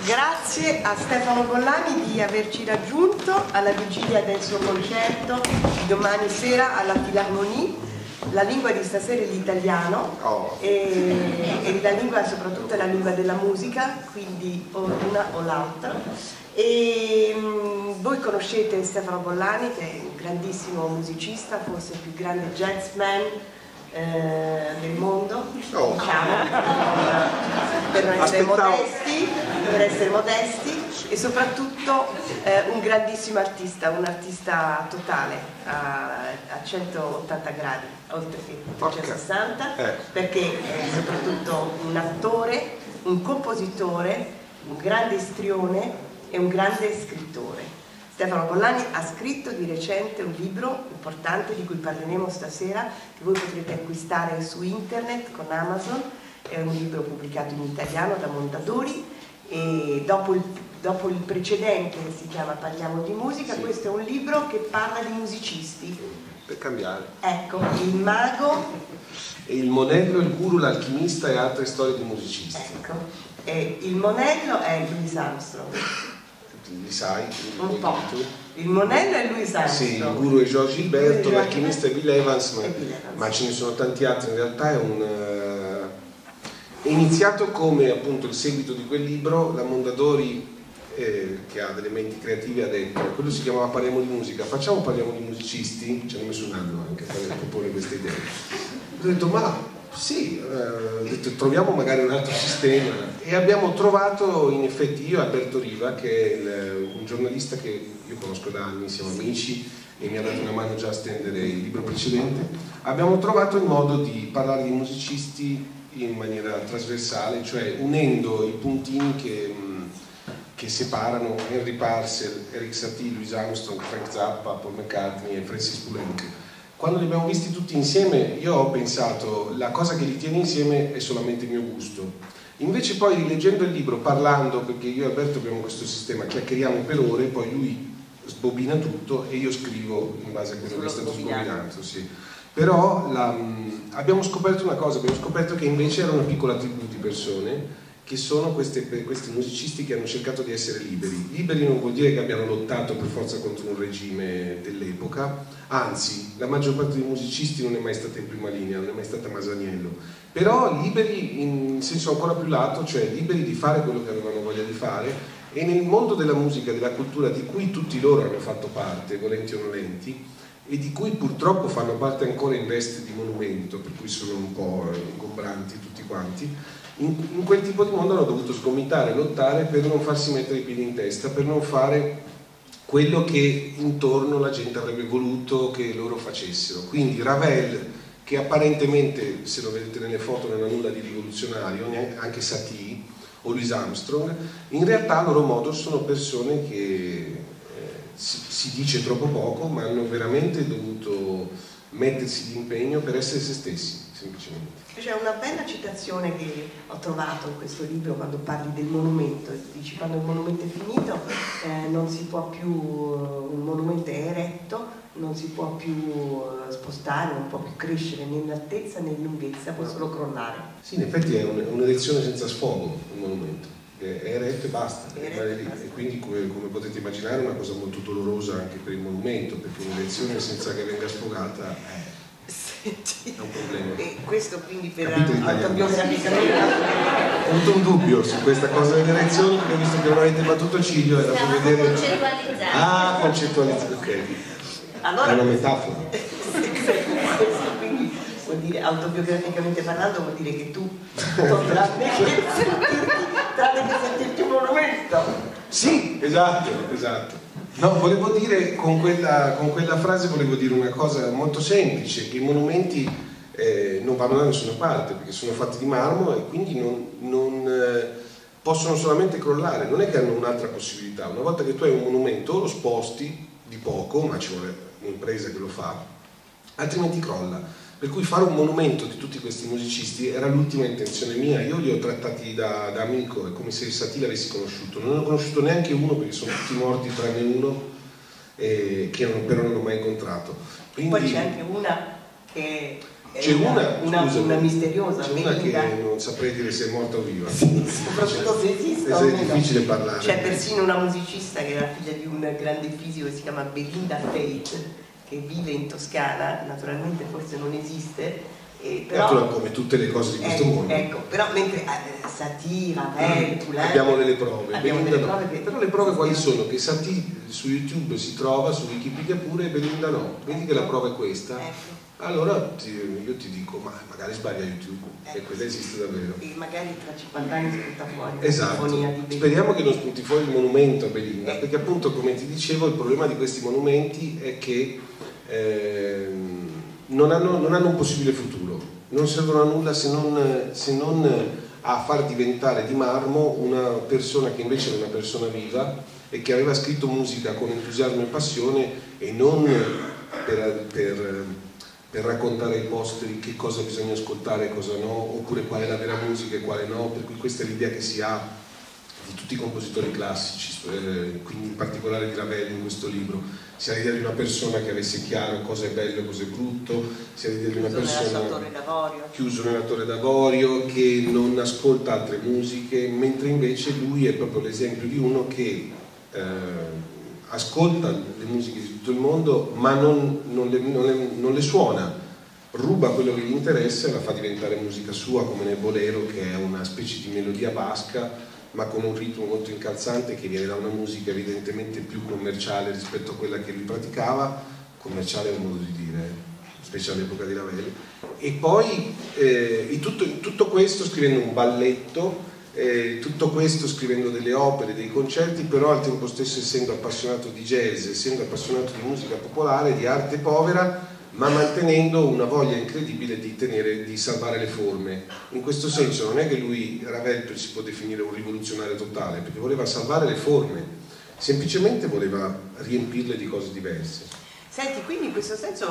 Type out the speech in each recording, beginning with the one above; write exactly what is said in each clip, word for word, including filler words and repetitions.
Grazie a Stefano Bollani di averci raggiunto alla vigilia del suo concerto domani sera alla Philharmonie. La lingua di stasera è l'italiano oh. e, e la lingua soprattutto è la lingua della musica, quindi o l'una o l'altra. E mh, voi conoscete Stefano Bollani, che è un grandissimo musicista, forse il più grande jazzman eh, del mondo, oh. diciamo, per non essere modesti, per essere modesti, e soprattutto eh, un grandissimo artista, un artista totale a, a centottanta gradi, oltre che centosessanta, eh. perché è soprattutto un attore, un compositore, un grande istrione e un grande scrittore. Stefano Bollani ha scritto di recente un libro importante di cui parleremo stasera, che voi potrete acquistare su internet con Amazon. È un libro pubblicato in italiano da Mondadori, e dopo il, dopo il precedente, che si chiama Parliamo di musica, sì. questo è un libro che parla di musicisti. Per cambiare. Ecco, il mago, e il monello, il guru, l'alchimista e altre storie di musicisti. Ecco, e il monello è Louis Armstrong. Li sai? Un po'. Il monello è Louis Armstrong. Sì, il guru è George Gilberto, l'alchimista è Bill Evans, ma, Bill Evans, ma ce ne sono tanti altri. In realtà è un... Uh, è iniziato come appunto il seguito di quel libro. La Mondadori, eh, che ha delle menti creative, ha detto, quello si chiamava Parliamo di musica, facciamo Parliamo di musicisti? Ci hanno messo un anno anche per proporre queste idee. Ho detto, ma sì, eh, detto, troviamo magari un altro sistema, e abbiamo trovato in effetti, io e Alberto Riva, che è il, un giornalista che io conosco da anni, siamo amici e mi ha dato una mano già a stendere il libro precedente. Abbiamo trovato il modo di parlare di musicisti in maniera trasversale, cioè unendo i puntini che, che separano Henry Purcell, Eric Satie, Louis Armstrong, Frank Zappa, Paul McCartney e Francis Poulenc. Quando li abbiamo visti tutti insieme, io ho pensato, la cosa che li tiene insieme è solamente il mio gusto. Invece poi, rileggendo il libro, parlando, perché io e Alberto abbiamo questo sistema, chiacchieriamo per ore, poi lui sbobina tutto e io scrivo in base a quello che è stato sbobinato. Sì. Però la, mh, abbiamo scoperto una cosa, abbiamo scoperto che invece era una piccola tribù di persone, che sono queste, questi musicisti che hanno cercato di essere liberi. Liberi non vuol dire che abbiano lottato per forza contro un regime dell'epoca, anzi, la maggior parte dei musicisti non è mai stata in prima linea, non è mai stata Masaniello, però liberi in senso ancora più lato, cioè liberi di fare quello che avevano voglia di fare, e nel mondo della musica, della cultura, di cui tutti loro hanno fatto parte, volenti o nolenti, e di cui purtroppo fanno parte ancora in veste di monumento, per cui sono un po' ingombranti tutti quanti. In, in quel tipo di mondo hanno dovuto sgomitare, lottare per non farsi mettere i piedi in testa, per non fare quello che intorno la gente avrebbe voluto che loro facessero. Quindi Ravel, che apparentemente, se lo vedete nelle foto, non ha nulla di rivoluzionario, anche Satie o Louis Armstrong, in realtà a loro modo sono persone che eh, si, si dice troppo poco, ma hanno veramente dovuto mettersi di impegno per essere se stessi, semplicemente. C'è una bella citazione che ho trovato in questo libro quando parli del monumento, dici quando il monumento è finito eh, non si può più, un monumento è eretto, non si può più spostare, non può più crescere né in altezza né in lunghezza, può solo crollare. Sì, in effetti è un'erezione senza sfogo un monumento, è eretto e basta, è eretto, basta. E quindi come, come potete immaginare è una cosa molto dolorosa anche per il monumento, perché un'erezione senza che venga sfogata è... Senti, è un problema. E questo quindi per autobiograficamente. Ho avuto un dubbio su questa cosa delle elezioni, perché ho visto che non avete battuto ciglio, era per vedere. Concettualizzare. Ah, concettualizzare, ok. Allora, è una metafora. Questo quindi vuol dire, autobiograficamente parlando, vuol dire che tu tranne che sentirti un monumento. Sì, esatto, esatto. No, volevo dire, con quella, con quella frase volevo dire una cosa molto semplice, che i monumenti eh, non vanno da nessuna parte, perché sono fatti di marmo e quindi non, non eh, possono solamente crollare, non è che hanno un'altra possibilità. Una volta che tu hai un monumento lo sposti di poco, ma ci vuole un'impresa che lo fa, altrimenti crolla. Per cui fare un monumento di tutti questi musicisti era l'ultima intenzione mia. Io li ho trattati da, da amico, è come se Satie l'avessi conosciuto. Non ho conosciuto neanche uno, perché sono tutti morti tranne uno, eh, che non, però non l'ho mai incontrato. Quindi... Poi c'è anche una che C'è una, una, scusami, una misteriosa c'è una Belinda che non saprei dire se è morta o viva. sì, soprattutto se esiste, è difficile parlare. C'è persino una musicista che è la figlia di un grande fisico che si chiama Belinda Tate, che vive in Toscana, naturalmente forse non esiste. Eh, però, come tutte le cose di questo eh, mondo. Ecco, però mentre eh, Satie, Ravel, Poulenc, abbiamo delle prove, abbiamo Belinda delle no. prove che... Però le prove quali sono? Che Satie su YouTube si trova, su Wikipedia pure, e Belinda no. Vedi che la prova è questa? Ecco. Allora ti, io ti dico, ma magari sbaglia YouTube, ecco. E quella esiste davvero. E magari tra cinquanta anni spunta fuori. Esatto. Speriamo che non spunti fuori il monumento a Belinda, eh. perché appunto, come ti dicevo, il problema di questi monumenti è che eh, non, hanno, non hanno un possibile futuro. Non servono a nulla se non, se non a far diventare di marmo una persona che invece era una persona viva e che aveva scritto musica con entusiasmo e passione, e non per, per, per raccontare ai posteri che cosa bisogna ascoltare e cosa no, oppure qual è la vera musica e quale no, per cui questa è l'idea che si ha di tutti i compositori classici, eh, quindi in particolare di Ravel in questo libro. Si ha l'idea di una persona che avesse chiaro cosa è bello e cosa è brutto, si ha l'idea di una persona chiuso nella torre d'avorio, che non ascolta altre musiche, mentre invece lui è proprio l'esempio di uno che eh, ascolta le musiche di tutto il mondo, ma non, non, le, non, le, non le suona, ruba quello che gli interessa e la fa diventare musica sua, come nel bolero, che è una specie di melodia basca ma con un ritmo molto incalzante, che viene da una musica evidentemente più commerciale rispetto a quella che lui praticava. Commerciale è un modo di dire, specie all'epoca di Ravel. E poi eh, tutto, tutto questo scrivendo un balletto, eh, tutto questo scrivendo delle opere, dei concerti, però al tempo stesso essendo appassionato di jazz, essendo appassionato di musica popolare, di arte povera, ma mantenendo una voglia incredibile di, tenere, di salvare le forme. In questo senso non è che lui, Ravel, si può definire un rivoluzionario totale, perché voleva salvare le forme, semplicemente voleva riempirle di cose diverse. Senti, quindi in questo senso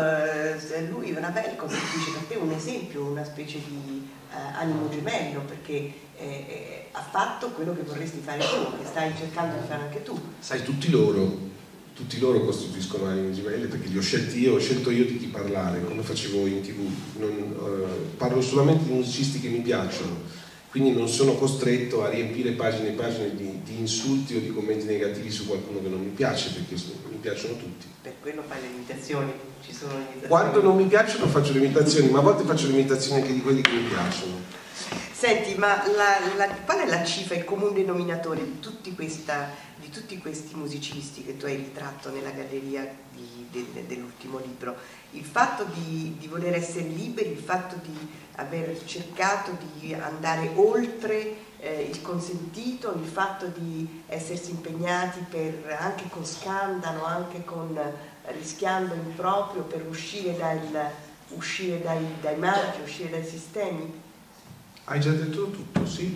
eh, lui, Ravel, come dice per te, un esempio, una specie di eh, animo gemello, perché eh, eh, ha fatto quello che vorresti fare tu, che stai cercando di fare anche tu. Sai, tutti loro tutti loro costituiscono anime gemelle, perché li ho scelti io, ho scelto io di chi parlare, come facevo in tv. Non, eh, parlo solamente di musicisti che mi piacciono, quindi non sono costretto a riempire pagine e pagine di, di insulti o di commenti negativi su qualcuno che non mi piace, perché mi piacciono tutti. Per quello fai le imitazioni, ci sono le imitazioni. Quando non mi piacciono faccio le imitazioni, ma a volte faccio le imitazioni anche di quelli che mi piacciono. Senti, ma la, la, qual è la cifra, il comune denominatore di tutti, questa, di tutti questi musicisti che tu hai ritratto nella galleria di, de, dell'ultimo libro? Il fatto di, di voler essere liberi, il fatto di aver cercato di andare oltre eh, il consentito, il fatto di essersi impegnati per, anche con scandalo, anche con, rischiando in proprio per uscire, dal, uscire dai, dai marchi, uscire dai sistemi? Hai già detto tutto, sì?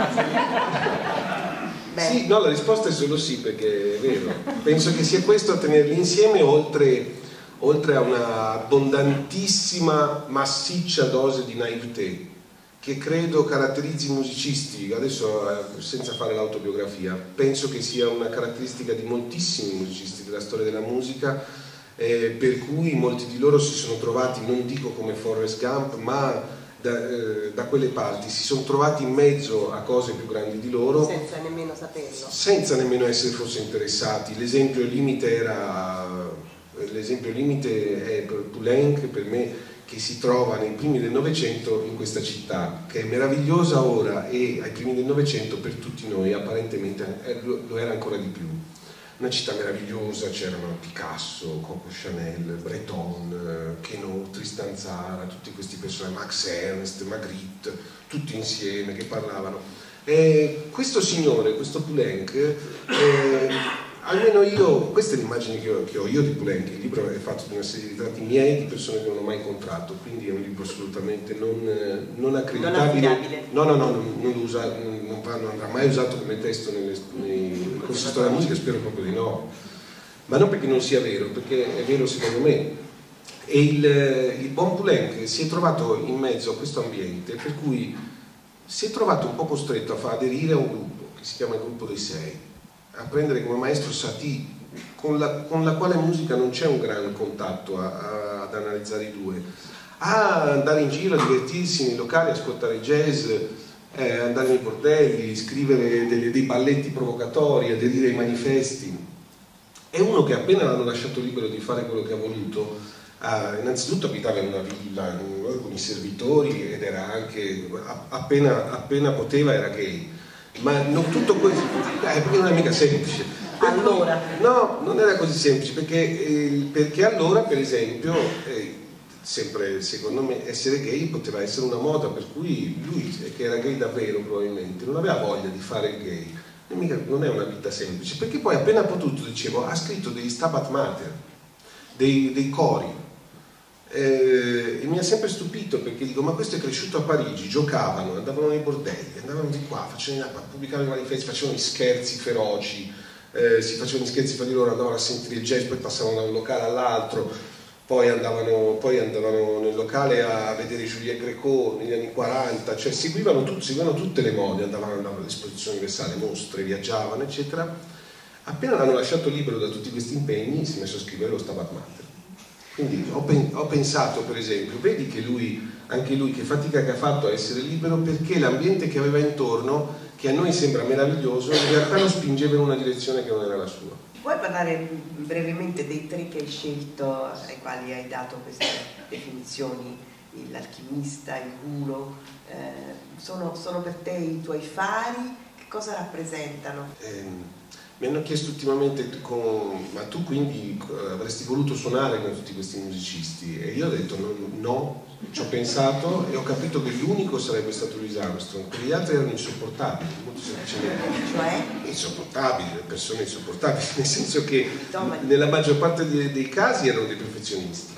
Sì, no, la risposta è solo sì, perché è vero. Penso che sia questo a tenerli insieme, oltre, oltre a una abbondantissima, massiccia dose di naivete, che credo caratterizzi i musicisti. Adesso, senza fare l'autobiografia, penso che sia una caratteristica di moltissimi musicisti della storia della musica, eh, per cui molti di loro si sono trovati, non dico come Forrest Gump, ma Da, eh, da quelle parti, si sono trovati in mezzo a cose più grandi di loro senza nemmeno saperlo, senza nemmeno essere forse interessati. L'esempio limite era l'esempio limite è Poulenc, per me, che si trova nei primi del Novecento in questa città, che è meravigliosa ora e ai primi del Novecento per tutti noi apparentemente lo era ancora di più. Una città meravigliosa, c'erano Picasso, Coco Chanel, Breton, Queneau, Tristan Tzara, tutti questi personaggi, Max Ernst, Magritte, tutti insieme che parlavano. E questo signore, questo Poulenc, eh, almeno io, questa è l'immagine che ho, che ho io di Poulenc. Il libro è fatto di una serie di ritratti miei di persone che non ho mai incontrato, quindi è un libro assolutamente non, non accreditabile. Non affidabile. No, no, no, non, non, usa, non, va, non andrà mai usato come testo nelle, nei corsi di storia della musica, spero proprio di no. Ma non perché non sia vero, perché è vero secondo me. E il, il buon Poulenc si è trovato in mezzo a questo ambiente, per cui si è trovato un po' costretto a far aderire a un gruppo che si chiama il Gruppo dei Sei, a prendere come maestro Satie, con la, con la quale musica non c'è un gran contatto a, a, ad analizzare i due, a andare in giro, a divertirsi nei locali, ascoltare jazz, eh, andare nei bordelli, scrivere delle, dei balletti provocatori, aderire ai manifesti. È uno che appena l'hanno lasciato libero di fare quello che ha voluto, eh, innanzitutto abitava in una villa con i servitori ed era anche, appena, appena poteva era gay. Ma non tutto questo, eh, perché non è mica semplice. Allora? No, non era così semplice, perché, eh, perché allora, per esempio, eh, sempre secondo me essere gay poteva essere una moda, per cui lui, che era gay davvero probabilmente, non aveva voglia di fare il gay. E mica, non è una vita semplice, perché poi appena potuto, dicevo, ha scritto degli Stabat Mater, dei, dei cori. Eh, e mi ha sempre stupito, perché dico, ma questo è cresciuto a Parigi, giocavano, andavano nei bordelli, andavano di qua, facevano, pubblicavano i manifesti, facevano gli scherzi feroci, eh, si facevano gli scherzi fra di loro, andavano a sentire il jazz, poi passavano da un locale all'altro, poi andavano, poi andavano nel locale a vedere Juliette Gréco negli anni quaranta, cioè seguivano, tut, seguivano tutte le mode, andavano, andavano all'esposizione universale, mostre, viaggiavano, eccetera. Appena l'hanno lasciato libero da tutti questi impegni, si è messo a scrivere lo Stabat Mater. Quindi ho, pen ho pensato, per esempio, vedi che lui, anche lui, che fatica che ha fatto a essere libero, perché l'ambiente che aveva intorno, che a noi sembra meraviglioso, in realtà lo spingeva in una direzione che non era la sua. Puoi parlare brevemente dei tre che hai scelto, ai quali hai dato queste definizioni, l'alchimista, il guru, eh, sono, sono per te i tuoi fari? Che cosa rappresentano? Eh, Mi hanno chiesto ultimamente, con, ma tu quindi avresti voluto suonare con tutti questi musicisti? E io ho detto no, no, ci ho pensato e ho capito che l'unico sarebbe stato Louis Armstrong, perché gli altri erano insopportabili, molto semplicemente. Cioè? Insopportabili, le persone insopportabili, nel senso che nella maggior parte dei, dei casi erano dei perfezionisti.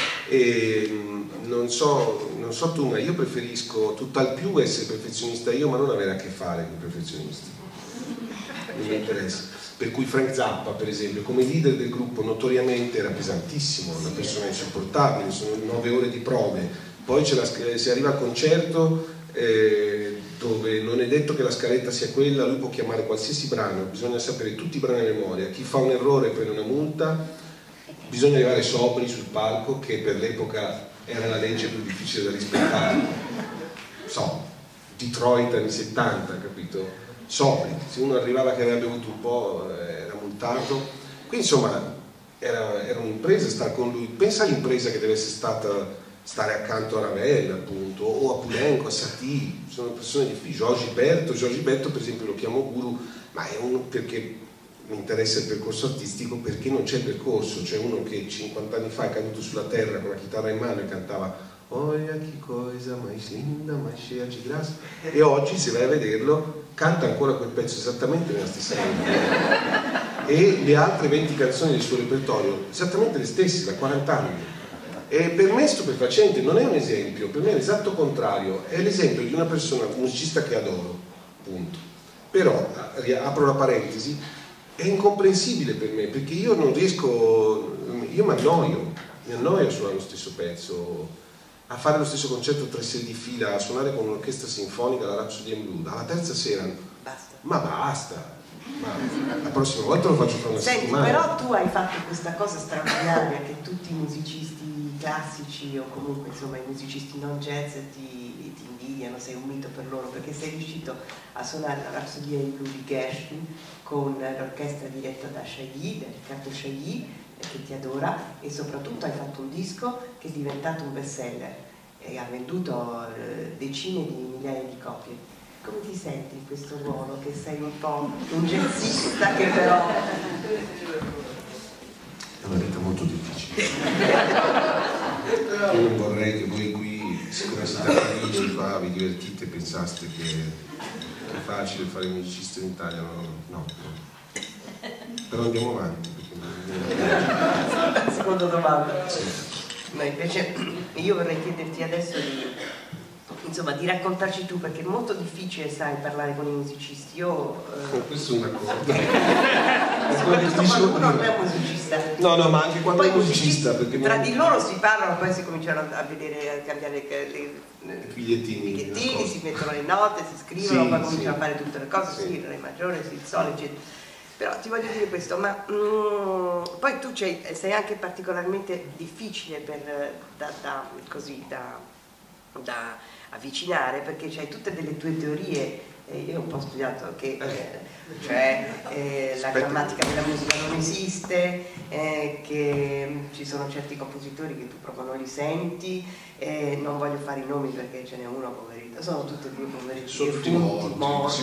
E non so, non so tu, ma io preferisco tutt'al più essere perfezionista io, ma non avere a che fare con i perfezionisti. Non mi interessa. Per cui Frank Zappa, per esempio, come leader del gruppo notoriamente era pesantissimo, una persona insopportabile, sono nove ore di prove, poi la, si arriva al concerto eh, dove non è detto che la scaletta sia quella, lui può chiamare qualsiasi brano, bisogna sapere tutti i brani a memoria, chi fa un errore prende una multa, bisogna arrivare sobri sul palco, che per l'epoca era la legge più difficile da rispettare. So, Detroit anni settanta, capito? Sobri, se uno arrivava che aveva bevuto un po' era multato. Quindi insomma era, era un'impresa stare con lui. Pensa all'impresa che deve essere stata stare accanto a Ravel, appunto, o a Poulenc, a Satie, sono persone difficili. Giorgio Gilberto, Giorgio Gilberto per esempio lo chiamo guru, ma è uno perché mi interessa il percorso artistico, perché non c'è percorso, c'è uno che cinquanta anni fa è caduto sulla terra con la chitarra in mano e cantava "Olha che cosa mais linda, mais cheia di graça", e oggi se vai a vederlo canta ancora quel pezzo esattamente nella stessa maniera, e le altre venti canzoni del suo repertorio esattamente le stesse da quaranta anni. E per me stupefacente, non è un esempio, per me è l'esatto contrario, è l'esempio di una persona, un musicista che adoro, punto. Però, apro la parentesi, è incomprensibile per me, perché io non riesco, io mi annoio, mi annoio a suonare lo stesso pezzo, a fare lo stesso concerto tre sere di fila, a suonare con un'orchestra sinfonica la Rhapsody in Blue, alla terza sera, basta. Ma basta, ma la prossima volta lo faccio fra una Senti, settimana. però tu hai fatto questa cosa straordinaria che tutti i musicisti classici o comunque insomma i musicisti non jazz ti, ti invidiano, sei un mito per loro, perché sei riuscito a suonare la Rhapsody in Blue di Gershwin con l'orchestra diretta da Chailly, da Riccardo Chailly, che ti adora, e soprattutto hai fatto un disco che è diventato un best seller e ha venduto eh, decine di migliaia di copie. Come ti senti in questo ruolo, che sei un po' un jazzista che però... È una vita molto difficile. Io non vorrei che voi qui, siccome siete felici qua, vi divertite e pensaste che, che è facile fare il musicista in Italia. No, no, no. Però andiamo avanti. Seconda domanda. Sì. Ma invece io vorrei chiederti adesso di, insomma, di raccontarci tu, perché è molto difficile, sai, parlare con i musicisti. Io eh... questo è una cosa. Soprattutto quando uno non è un musicista. No, no, ma anche quando poi è un musicista, perché tra non... di loro si parlano, poi si cominciano a vedere, a cambiare le, le, le bigliettini, bigliettini si mettono le note, si scrivono, sì, poi cominciano sì. a fare tutte le cose, sì, sì, il re maggiore, sì, il sole, eccetera. Però ti voglio dire questo, ma mm, poi tu sei, sei anche particolarmente difficile per, da, da, così, da, da avvicinare, perché hai tutte delle tue teorie. Eh, io ho un po' studiato che eh, cioè, eh, la grammatica della musica non esiste, eh, che ci sono certi compositori che tu proprio non li senti, eh, non voglio fare i nomi perché ce n'è uno poverino, sono tutti e due poverini, sono tutti morti, morti.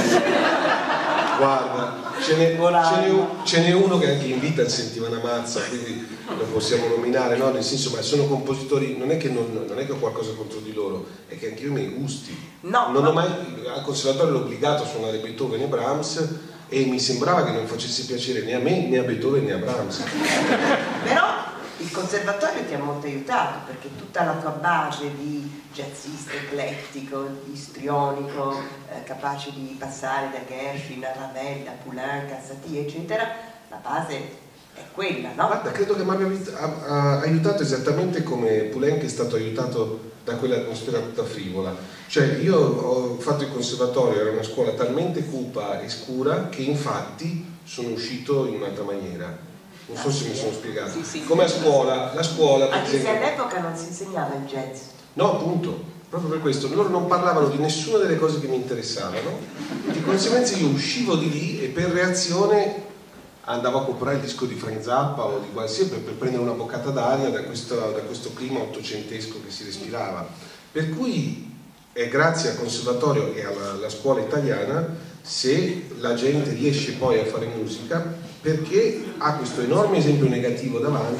Guarda, ce n'è uno che anche in vita sentiva una mazza, quindi lo possiamo nominare, no? Nel senso, ma sono compositori, non è che non, non è che ho qualcosa contro di loro, è che anche io mi gusti. No, non no. ho mai, al conservatorio l'ho obbligato a suonare Beethoven e Brahms e mi sembrava che non facesse piacere né a me né a Beethoven né a Brahms. Però il conservatorio ti ha molto aiutato, perché tutta la tua base di jazzista eclettico, istrionico, eh, capace di passare da Gershwin a Ravel, a Poulenc, a Satie, eccetera, la base è quella, no? Guarda, credo che mi abbia aiutato esattamente come Poulenc è stato aiutato da quell'atmosfera tutta frivola. Cioè, io ho fatto il conservatorio, era una scuola talmente cupa e scura che infatti sono uscito in un'altra maniera. Non so se mi sono spiegato. Sì, sì, come sì. a scuola, la scuola... Anche se all'epoca non si insegnava il jazz. No, appunto, proprio per questo. Loro non parlavano di nessuna delle cose che mi interessavano, di conseguenza io uscivo di lì e per reazione andavo a comprare il disco di Frank Zappa o di qualsiasi per, per prendere una boccata d'aria da questo, da questo clima ottocentesco che si respirava. Per cui è grazie al conservatorio e alla, alla scuola italiana se la gente riesce poi a fare musica, perché ha questo enorme esempio negativo davanti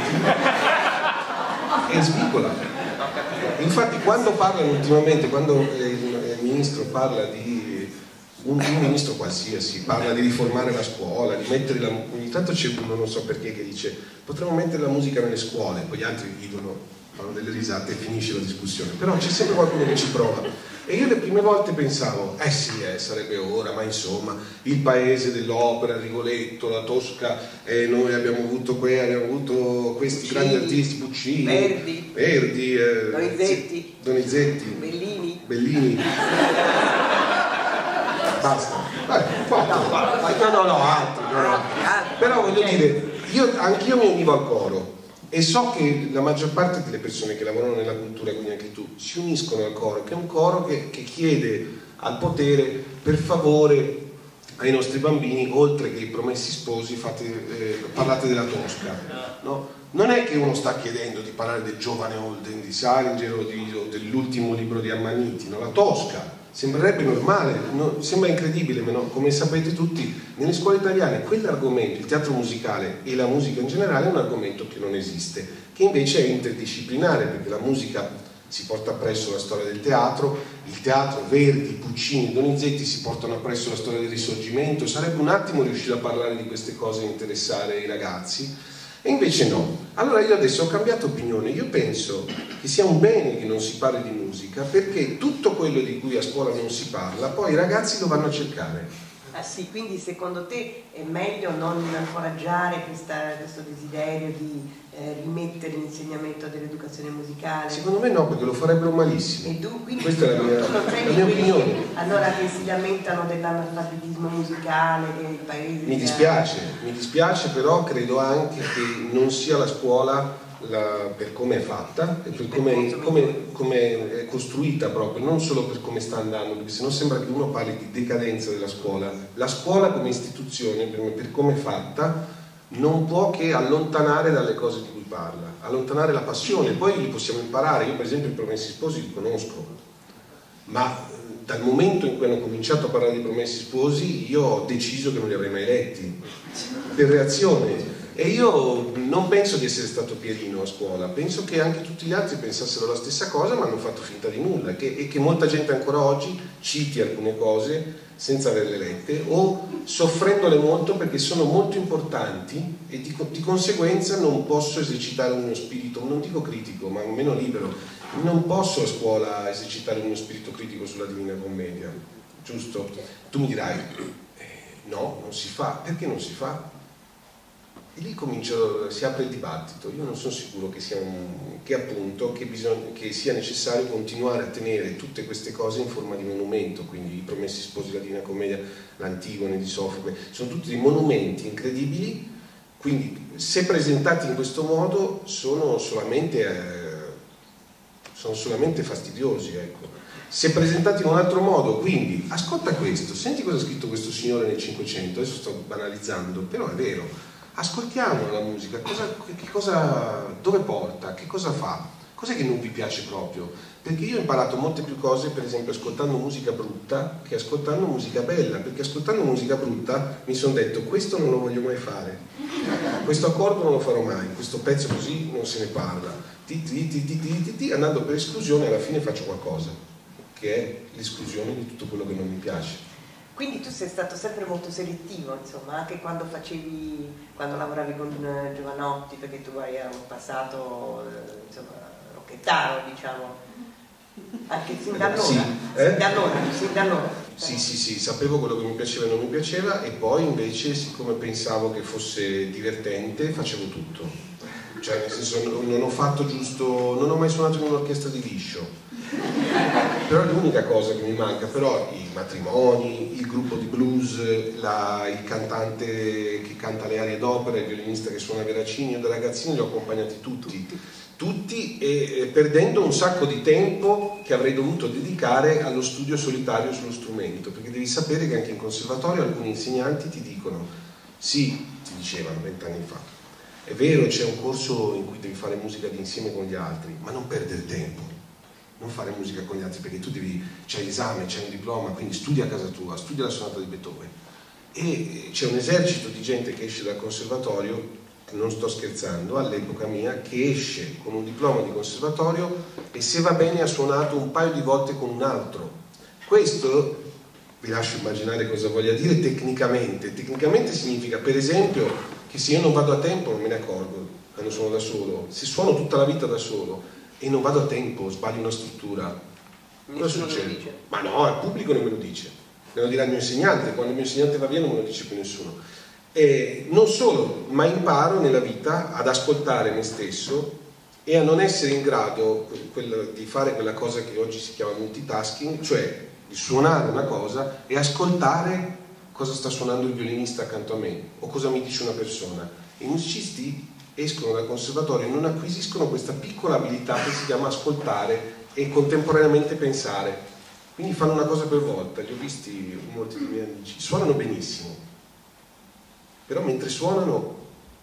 e svicola. Infatti quando parlano ultimamente, quando il ministro parla di un, un ministro qualsiasi parla di riformare la scuola, di mettere la, ogni tanto c'è uno, non so perché, che dice potremmo mettere la musica nelle scuole, poi gli altri ridono, fanno delle risate e finisce la discussione, però c'è sempre qualcuno che ci prova. E io le prime volte pensavo, eh sì, eh, sarebbe ora, ma insomma, il paese dell'opera, Rigoletto, la Tosca, eh, noi abbiamo avuto, que abbiamo avuto questi Puccini, grandi artisti, Puccini, Verdi, Verdi eh, Donizetti, Donizetti, Bellini, Bellini. Basta, vai, quattro, no, no, no, altri, no, no. Però voglio dire, io, anch'io mi univo al coro. E so che la maggior parte delle persone che lavorano nella cultura, quindi anche tu, si uniscono al coro, che è un coro che, che chiede al potere, per favore, ai nostri bambini, oltre che i promessi sposi, fate, eh, parlate della Tosca. No? Non è che uno sta chiedendo di parlare del giovane Holden di Salinger o, o dell'ultimo libro di Ammanniti, no? La Tosca. Sembrerebbe normale, no? Sembra incredibile, ma no? Come sapete tutti, nelle scuole italiane quell'argomento, il teatro musicale e la musica in generale, è un argomento che non esiste, che invece è interdisciplinare, perché la musica si porta appresso la storia del teatro, il teatro, Verdi, Puccini, Donizetti si portano appresso la storia del Risorgimento, sarebbe un attimo riuscire a parlare di queste cose e interessare i ragazzi. E invece no. Allora io adesso ho cambiato opinione, io penso che sia un bene che non si parli di musica, perché tutto quello di cui a scuola non si parla, poi i ragazzi lo vanno a cercare. Ah sì, quindi secondo te è meglio non foraggiare questa, questo desiderio di eh, rimettere l'insegnamento dell'educazione musicale? Secondo me no, perché lo farebbero malissimo. E tu, quindi, questa è la mia, tu non la mia opinione. Allora che si lamentano dell'analfabetismo musicale del paese? Mi dispiace, mi dispiace, però credo anche che non sia la scuola La, per come è fatta e per come, come, come è costruita proprio, non solo per come sta andando, perché sennò sembra che uno parli di decadenza della scuola. La scuola come istituzione, per, me, per come è fatta, non può che allontanare dalle cose di cui parla, allontanare la passione. Poi li possiamo imparare, io per esempio i Promessi Sposi li conosco, ma dal momento in cui hanno cominciato a parlare di Promessi Sposi io ho deciso che non li avrei mai letti, per reazione. E io non penso di essere stato Pierino a scuola, penso che anche tutti gli altri pensassero la stessa cosa, ma hanno fatto finta di nulla, che, e che molta gente ancora oggi citi alcune cose senza averle lette o soffrendole molto perché sono molto importanti e di, di conseguenza non posso esercitare uno spirito, non dico critico, ma meno libero. Non posso a scuola esercitare uno spirito critico sulla Divina Commedia, giusto? Tu mi dirai, eh, no, non si fa. Perché non si fa? E lì comincio, si apre il dibattito. Io non sono sicuro che sia, un, che appunto, che, bisogna, che sia necessario continuare a tenere tutte queste cose in forma di monumento, quindi i Promessi Sposi, la Divina Commedia, l'Antigone di Sofocle, sono tutti dei monumenti incredibili, quindi se presentati in questo modo sono solamente, eh, sono solamente fastidiosi, ecco. Se presentati in un altro modo, quindi ascolta questo, senti cosa ha scritto questo signore nel Cinquecento, adesso sto banalizzando, però è vero, ascoltiamo la musica, cosa, che cosa, dove porta, che cosa fa, cos'è che non vi piace proprio? Perché io ho imparato molte più cose, per esempio ascoltando musica brutta, che ascoltando musica bella, perché ascoltando musica brutta mi sono detto questo non lo voglio mai fare, questo accordo non lo farò mai, questo pezzo così non se ne parla, ti, ti, ti, ti, ti, ti, ti, andando per esclusione alla fine faccio qualcosa che è l'esclusione di tutto quello che non mi piace. Quindi tu sei stato sempre molto selettivo, insomma, anche quando facevi, quando lavoravi con Giovanotti, perché tu hai un passato, insomma, rocchettaro, diciamo, anche sin da allora, sì, eh? sin da allora, sin da allora. Sì, sì, sì, sapevo quello che mi piaceva e non mi piaceva, e poi invece, siccome pensavo che fosse divertente, facevo tutto. Cioè, nel senso, non ho fatto giusto, non ho mai suonato in un'orchestra di liscio. Però è l'unica cosa che mi manca, però i matrimoni, il gruppo di blues, la, il cantante che canta le arie d'opera, il violinista che suona Veracini, io da ragazzini li ho accompagnati tutti, tutti e, e perdendo un sacco di tempo che avrei dovuto dedicare allo studio solitario sullo strumento, perché devi sapere che anche in conservatorio alcuni insegnanti ti dicono, sì, ti dicevano vent'anni fa, è vero c'è un corso in cui devi fare musica insieme con gli altri, ma non perdere tempo. Non fare musica con gli altri perché tu devi, c'hai l'esame, c'hai un diploma, quindi studia a casa tua, studia la sonata di Beethoven. E c'è un esercito di gente che esce dal conservatorio, non sto scherzando, all'epoca mia, che esce con un diploma di conservatorio e se va bene ha suonato un paio di volte con un altro. Questo, vi lascio immaginare cosa voglia dire tecnicamente. Tecnicamente significa, per esempio, che se io non vado a tempo non me ne accorgo quando sono da solo. Se suono tutta la vita da solo e non vado a tempo, sbaglio una struttura, cosa succede? Ma no, il pubblico non me lo dice, me lo dirà il mio insegnante, quando il mio insegnante va via non me lo dice più nessuno. E non solo, ma imparo nella vita ad ascoltare me stesso e a non essere in grado di fare quella cosa che oggi si chiama multitasking, cioè di suonare una cosa e ascoltare cosa sta suonando il violinista accanto a me o cosa mi dice una persona. I musicisti escono dal conservatorio e non acquisiscono questa piccola abilità che si chiama ascoltare e contemporaneamente pensare, quindi fanno una cosa per volta. Li ho visti molti dei miei amici, suonano benissimo, però mentre suonano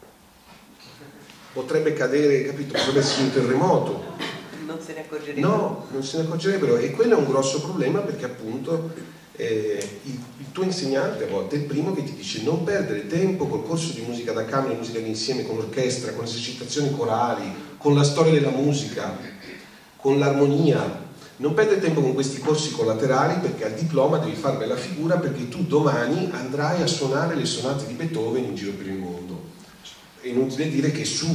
potrebbe cadere, capito, potrebbe essere un terremoto, non se ne accorgerebbero. No, non se ne accorgerebbero, e quello è un grosso problema, perché appunto Eh, il, il tuo insegnante a volte è il primo che ti dice non perdere tempo col corso di musica da camera, musica d'insieme, con l'orchestra, con le esercitazioni corali, con la storia della musica, con l'armonia. Non perdere tempo con questi corsi collaterali, perché al diploma devi fare bella figura, perché tu domani andrai a suonare le sonate di Beethoven in giro per il mondo. È inutile dire che su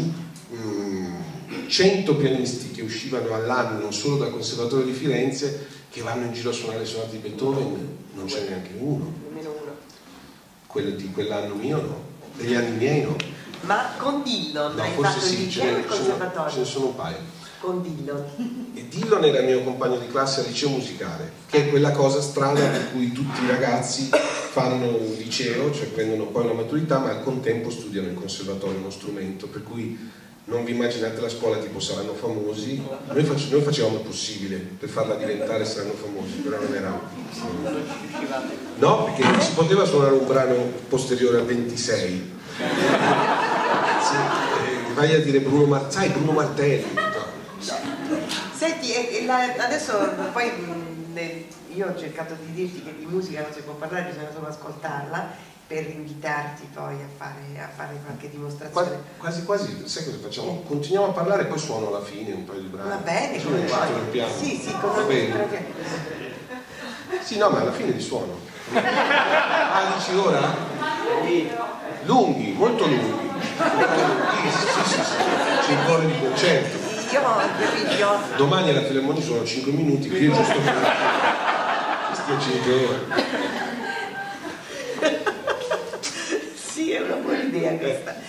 mh, cento pianisti che uscivano all'anno non solo dal Conservatorio di Firenze che vanno in giro a suonare le sonate di Beethoven, non c'è neanche uno. Nemmeno uno. Quello di quell'anno mio no, degli anni miei no. Ma con Dillon no, hai forse fatto sì, il liceo e il conservatorio? Ce ne sono un paio. Con Dillon. E Dillon era il mio compagno di classe al liceo musicale, che è quella cosa strana per cui tutti i ragazzi fanno un liceo, cioè prendono poi una maturità, ma al contempo studiano in conservatorio uno strumento, per cui non vi immaginate la scuola tipo saranno famosi. Noi, face, noi facevamo il possibile per farla diventare saranno famosi, però non era. No, perché non si poteva suonare un brano posteriore al ventisei. Sì, eh, vai a dire Bruno Martelli, Bruno Martelli. No. Senti, e la, adesso poi ne, io ho cercato di dirti che di musica non si può parlare, bisogna solo ascoltarla, per invitarti poi a fare, a fare qualche dimostrazione. Quasi quasi, sai cosa facciamo? Continuiamo a parlare e poi suono alla fine un paio di brani. Va bene, come vuoi. Sì, sì, come vuoi. Sì, no, ma alla fine li suono. Ah, dici ora? Lunghi, molto lunghi. Sì, sì, sì, sì. C'è un cuore di concerto. Io ho capito. Domani alla Filarmonia sono cinque minuti, qui è giusto per stia cinque ore. Sì, è una buona idea questa.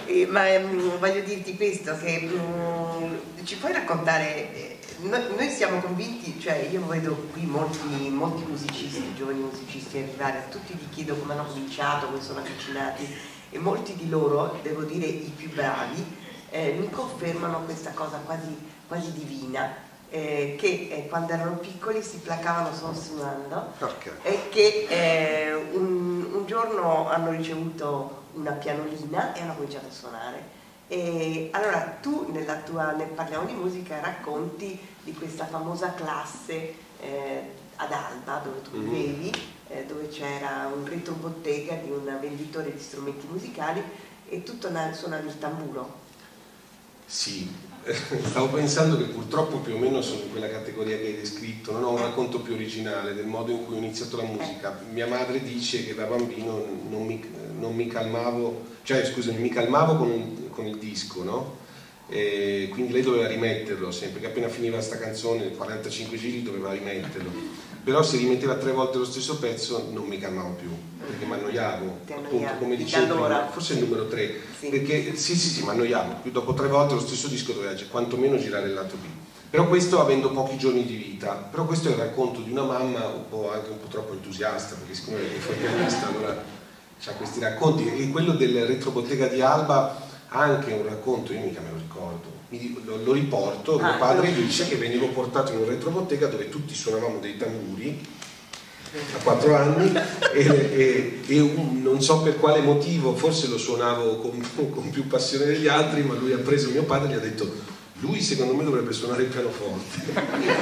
eh, ma um, voglio dirti questo, che um, ci puoi raccontare, eh, noi, noi siamo convinti, cioè io vedo qui molti, molti musicisti, giovani musicisti arrivare, a tutti gli chiedo come hanno cominciato, come sono avvicinati, e molti di loro, devo dire i più bravi, eh, mi confermano questa cosa quasi, quasi divina. Eh, che eh, quando erano piccoli si placavano solo suonando, okay. E che eh, un, un giorno hanno ricevuto una pianolina e hanno cominciato a suonare. E allora tu nella tua, ne parliamo di musica, racconti di questa famosa classe eh, ad Alba dove tu vivevi, mm. eh, dove c'era un retrobottega di un venditore di strumenti musicali e tu suonavi il tamburo. Sì. Stavo pensando che purtroppo più o meno sono in quella categoria che hai descritto, non ho un racconto più originale del modo in cui ho iniziato la musica. Mia madre dice che da bambino non mi, non mi calmavo, cioè scusami, mi calmavo con, un, con il disco, no? E quindi lei doveva rimetterlo sempre, che appena finiva sta canzone, quarantacinque giri, doveva rimetterlo. Però se rimetteva tre volte lo stesso pezzo non mi calmavo più, perché mi annoiavo, appunto come dicevo prima, forse il numero tre, sì. Perché sì sì sì, mi annoiavo, più dopo tre volte lo stesso disco doveva quantomeno girare il lato B. Però questo avendo pochi giorni di vita, però questo è il racconto di una mamma un po' anche un po' troppo entusiasta, perché siccome è forpianista allora ha questi racconti, e quello del retrobottega di Alba anche un racconto, io mica me lo ricordo. Lo, lo riporto, ah, mio padre dice che venivo portato in un retrobottega dove tutti suonavamo dei tamburi a quattro anni e, e, e un, non so per quale motivo, forse lo suonavo con, con più passione degli altri, ma lui ha preso mio padre e gli ha detto: lui secondo me dovrebbe suonare il pianoforte.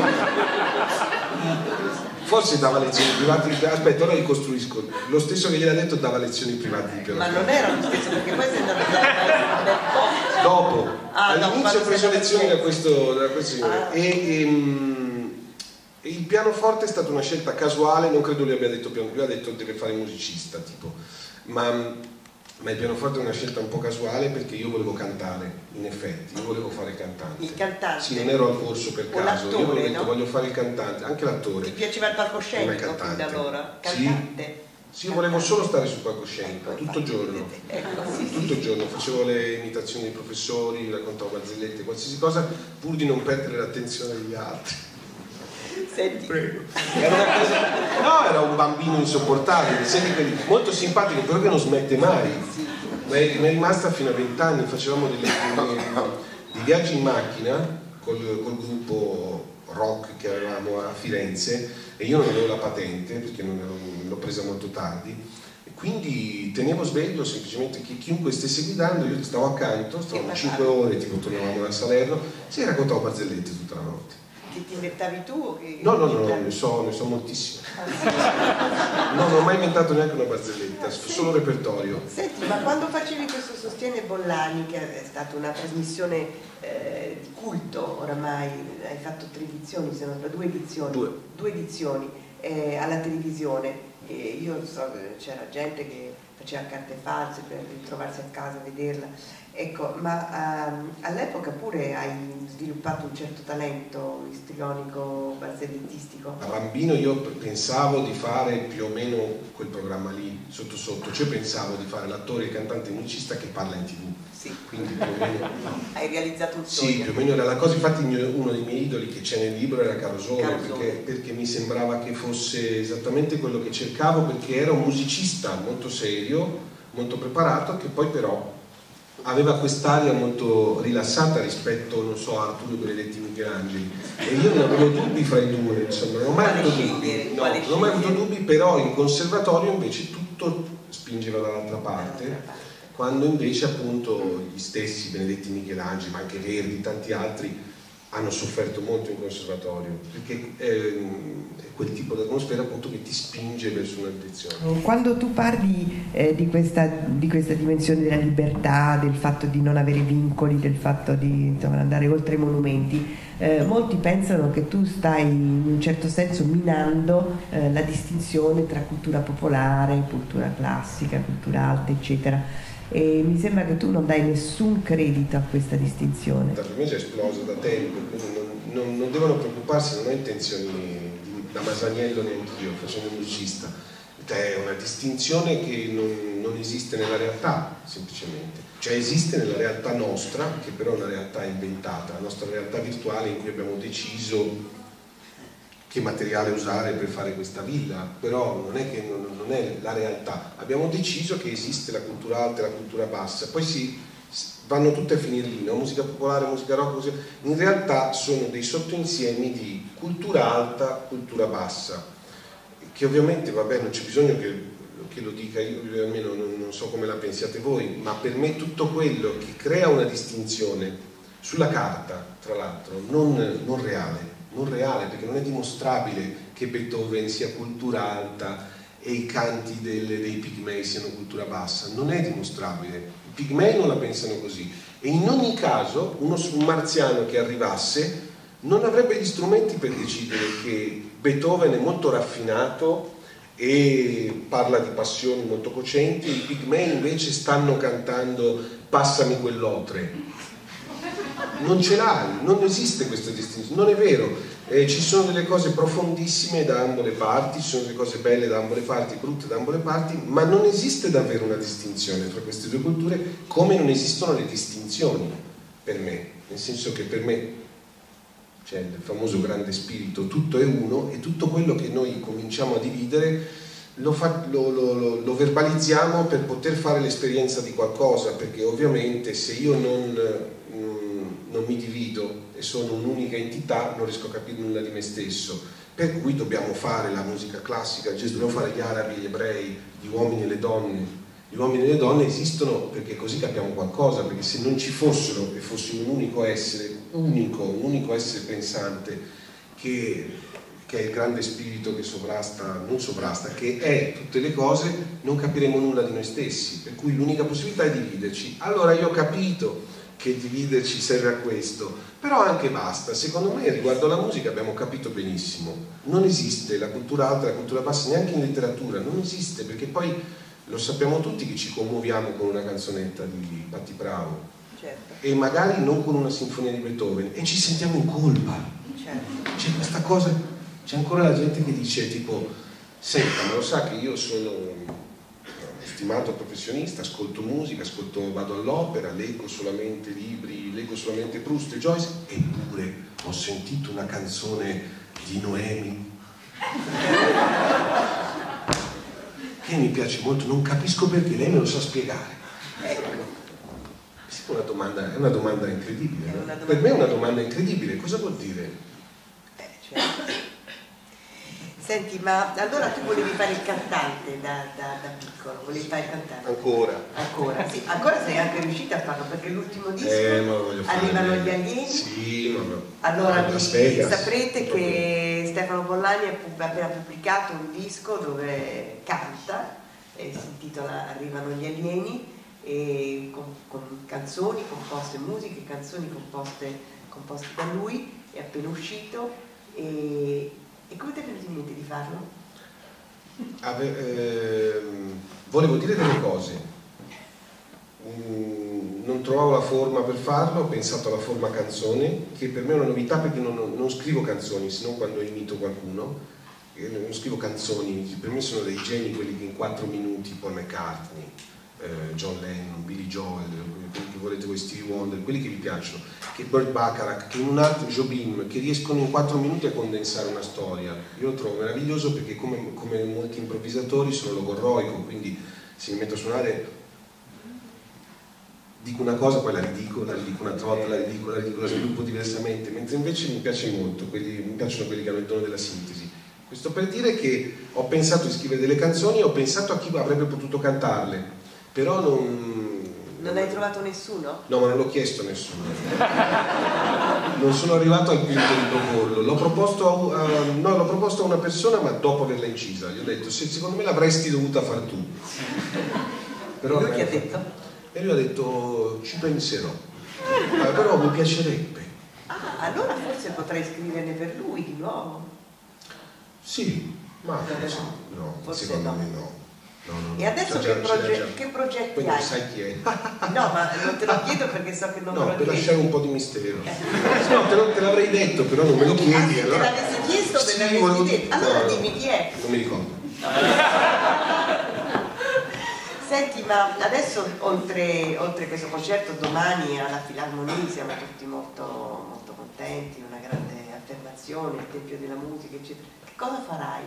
Forse dava lezioni private di pianoforte, aspetta, ora ricostruisco, lo stesso che gliel'ha detto dava lezioni private di pianoforte. Ma non era lo stesso, perché poi sei andato a dopo, ah, all'inizio ho preso lezioni da questo, da questo signore ah. e, e, e il pianoforte è stata una scelta casuale, non credo lui abbia detto piano, lui ha detto deve fare musicista tipo, ma, ma il pianoforte è una scelta un po' casuale perché io volevo cantare, in effetti, io volevo fare il cantante. Il cantante? Sì, non ero al corso per caso, io avevo detto no? voglio fare il cantante, anche l'attore. Ti piaceva il palcoscenico fin da allora? Cantante? Sì. Sì, io volevo solo stare sul palcoscenico, ecco, tutto il giorno, ecco, sì, tutto il giorno, facevo le imitazioni dei professori, raccontavo barzellette, qualsiasi cosa, pur di non perdere l'attenzione degli altri. Senti. Prego. Era una cosa... No, era un bambino insopportabile, quelli... molto simpatico, però che non smette mai. Ma è, ma è rimasta fino a vent'anni, facevamo delle, dei viaggi in macchina col, col gruppo rock che avevamo a Firenze e io non avevo la patente perché non l'ho presa molto tardi e quindi tenevo sveglio semplicemente che chiunque stesse guidando, io stavo accanto, stavamo cinque ore, tipo tornavamo da Salerno, si raccontavo barzellette tutta la notte. Che ti inventavi tu? O che... No, no, no, no, ne so, ne so moltissime. No, non ho mai inventato neanche una barzelletta, solo repertorio. Senti, ma quando facevi questo Sostiene Bollani, che è stata una trasmissione eh, di culto oramai, hai fatto tre edizioni, se non due edizioni, due, due edizioni eh, alla televisione, e io so che c'era gente che faceva carte false per ritrovarsi a casa a vederla. Ecco, ma um, all'epoca pure hai sviluppato un certo talento istrionico, barzellettistico? Da bambino io pensavo di fare più o meno quel programma lì, sotto sotto, cioè pensavo di fare l'attore, il cantante musicista che parla in tv. Sì. Quindi più o meno... Hai realizzato un sogno? Sì, più o meno era la cosa, infatti uno dei miei idoli che c'è nel libro era Carosone, perché, perché mi sembrava che fosse esattamente quello che cercavo, perché era un musicista molto serio, molto preparato, che poi però aveva quest'aria molto rilassata rispetto, non so, a Arturo Benedetti Michelangeli, e io non avevo dubbi fra i due, insomma, non ho mai avuto dubbi, no, non ho mai avuto dubbi, però in conservatorio invece tutto spingeva dall'altra parte, quando invece appunto gli stessi Benedetti Michelangeli, ma anche Verdi, tanti altri, hanno sofferto molto in conservatorio, perché è, è quel tipo di atmosfera appunto che ti spinge verso una direzione. Quando tu parli eh, di, questa, di questa dimensione della libertà, del fatto di non avere vincoli, del fatto di insomma, andare oltre i monumenti, eh, molti pensano che tu stai in un certo senso minando eh, la distinzione tra cultura popolare, cultura classica, cultura alta, eccetera. E mi sembra che tu non dai nessun credito a questa distinzione. Per me è già esploso da tempo, non, non, non devono preoccuparsi, non ho intenzioni di, da Masaniello neanche io, facendo musicista. È una distinzione che non, non esiste nella realtà, semplicemente. cioè esiste nella realtà nostra, che però è una realtà inventata, la nostra realtà virtuale in cui abbiamo deciso che materiale usare per fare questa villa, però non è che non, non è la realtà, abbiamo deciso che esiste la cultura alta e la cultura bassa, poi si vanno tutte a finire lì, no? Musica popolare, musica rock, musica... in realtà sono dei sottoinsiemi di cultura alta, cultura bassa, che ovviamente, vabbè, non c'è bisogno che, che lo dica io, almeno non, non so come la pensiate voi, ma per me tutto quello che crea una distinzione sulla carta, tra l'altro, non, non reale, non reale, perché non è dimostrabile che Beethoven sia cultura alta e i canti delle, dei pigmei siano cultura bassa, non è dimostrabile, i pigmei non la pensano così, e in ogni caso uno un marziano che arrivasse non avrebbe gli strumenti per decidere che Beethoven è molto raffinato e parla di passioni molto cocenti, i pigmei invece stanno cantando Passami quell'otre. Non ce l'hai, non esiste questa distinzione, non è vero, eh, ci sono delle cose profondissime da ambo le parti, ci sono delle cose belle da ambo le parti, brutte da ambo le parti, ma non esiste davvero una distinzione tra queste due culture, come non esistono le distinzioni per me, nel senso che per me c'è il famoso grande spirito, tutto è uno, e tutto quello che noi cominciamo a dividere lo, fa, lo, lo, lo, lo verbalizziamo per poter fare l'esperienza di qualcosa, perché ovviamente se io non, non mi divido e sono un'unica entità non riesco a capire nulla di me stesso, per cui dobbiamo fare la musica classica, il jazz, dobbiamo fare gli arabi, gli ebrei, gli uomini e le donne. Gli uomini e le donne esistono perché così capiamo qualcosa, perché se non ci fossero e fossimo un unico essere, unico, un unico essere pensante che, che è il grande spirito che sovrasta, non sovrasta, che è tutte le cose, non capiremo nulla di noi stessi, per cui l'unica possibilità è dividerci. Allora io ho capito che dividerci serve a questo, però anche basta. Secondo me riguardo alla musica abbiamo capito benissimo, non esiste la cultura alta e la cultura bassa, neanche in letteratura, non esiste, perché poi lo sappiamo tutti che ci commuoviamo con una canzonetta di Patti Bravo, certo, e magari non con una sinfonia di Beethoven, e ci sentiamo in colpa, certo. C'è questa cosa, c'è ancora la gente che dice tipo, senta, ma lo sa che io sono un stimato professionista, ascolto musica, ascolto, vado all'opera, leggo solamente libri, leggo solamente Proust e Joyce, eppure ho sentito una canzone di Noemi che mi piace molto, non capisco perché, lei me lo sa spiegare. Ecco. È una domanda, è una domanda incredibile, no? Una domanda per me è una domanda incredibile, cosa vuol dire? Eh, certo. Senti, ma allora tu volevi fare il cantante da, da, da piccolo, volevi fare il cantante? Ancora. Ancora, sì, ancora sei anche riuscita a farlo, perché l'ultimo disco, eh, ma voglio Arrivano fare... gli alieni. Sì, ma... Allora vi saprete che Stefano Pollani ha appena pubblicato un disco dove canta, e si intitola Arrivano gli alieni, e con, con canzoni composte, musiche, canzoni composte, composte da lui, è appena uscito. E, e come ti è venuto in mente di farlo? Ave, ehm, volevo dire delle cose, mm, non trovavo la forma per farlo, ho pensato alla forma canzone, che per me è una novità perché non, non scrivo canzoni, se non quando imito qualcuno, non scrivo canzoni, per me sono dei geni quelli che in quattro minuti, Paul McCartney, eh, John Lennon, Billy Joel, quelli che volete voi, Stevie Wonder, quelli che vi piacciono, che Burt Bacharach, che in un altro Jobim, che riescono in quattro minuti a condensare una storia. Io lo trovo meraviglioso perché come, come molti improvvisatori sono logorroico, quindi se mi metto a suonare dico una cosa, poi la ridico, la ridico un'altra volta, la ridico, la ridico, la sviluppo diversamente, mentre invece mi piace molto, quelli, mi piacciono quelli che hanno il dono della sintesi. Questo per dire che ho pensato di scrivere delle canzoni, ho pensato a chi avrebbe potuto cantarle, però non... Non hai trovato nessuno? No, ma non l'ho chiesto a nessuno. Non sono arrivato al punto di proporlo. L'ho proposto, a, uh, no, l'ho proposto a una persona, ma dopo averla incisa. Gli ho detto, se, secondo me l'avresti dovuta far tu. Però lui che ha detto? E lui ha detto, ci penserò. Ma però mi piacerebbe. Ah, allora forse potrei scriverne per lui di nuovo. Sì, ma forse, no, forse secondo no. me no. No, no, e adesso che, proge che progetti poi hai? Non sai chi è. No, ma non te lo chiedo perché so che non no, me lo per chiedi. lasciare un po' di mistero. No, te, te l'avrei detto, però non me lo chiedi. Ah, se allora... te l'avessi chiesto, sì, me l'avessi volevo... detto. Allora no, dimmi chi è. Non mi ricordo. Senti, ma adesso oltre, oltre questo concerto domani alla Filarmonia siamo tutti molto, molto contenti, una grande affermazione, il Tempio della Musica, eccetera. Che cosa farai?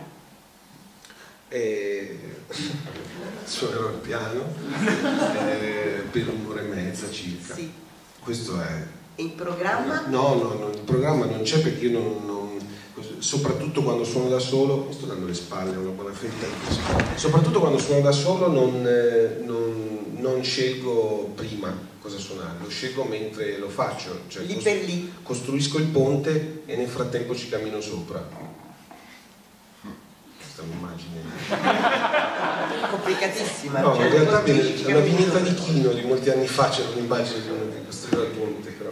Eh, suonerò il piano eh, per un'ora e mezza circa. Sì. Questo è. E il programma? No, no, no, il programma non c'è perché io non, non, soprattutto quando suono da solo, mi sto dando le spalle, una buona fetta, soprattutto quando suono da solo non, non, non scelgo prima cosa suonare, lo scelgo mentre lo faccio, cioè lì per lì. Costruisco il ponte e nel frattempo ci cammino sopra. Questa è un'immagine complicatissima. No, cioè, in realtà viene una vignetta di Chino di molti anni fa, c'era un'immagine di uno che costruiva il ponte, però.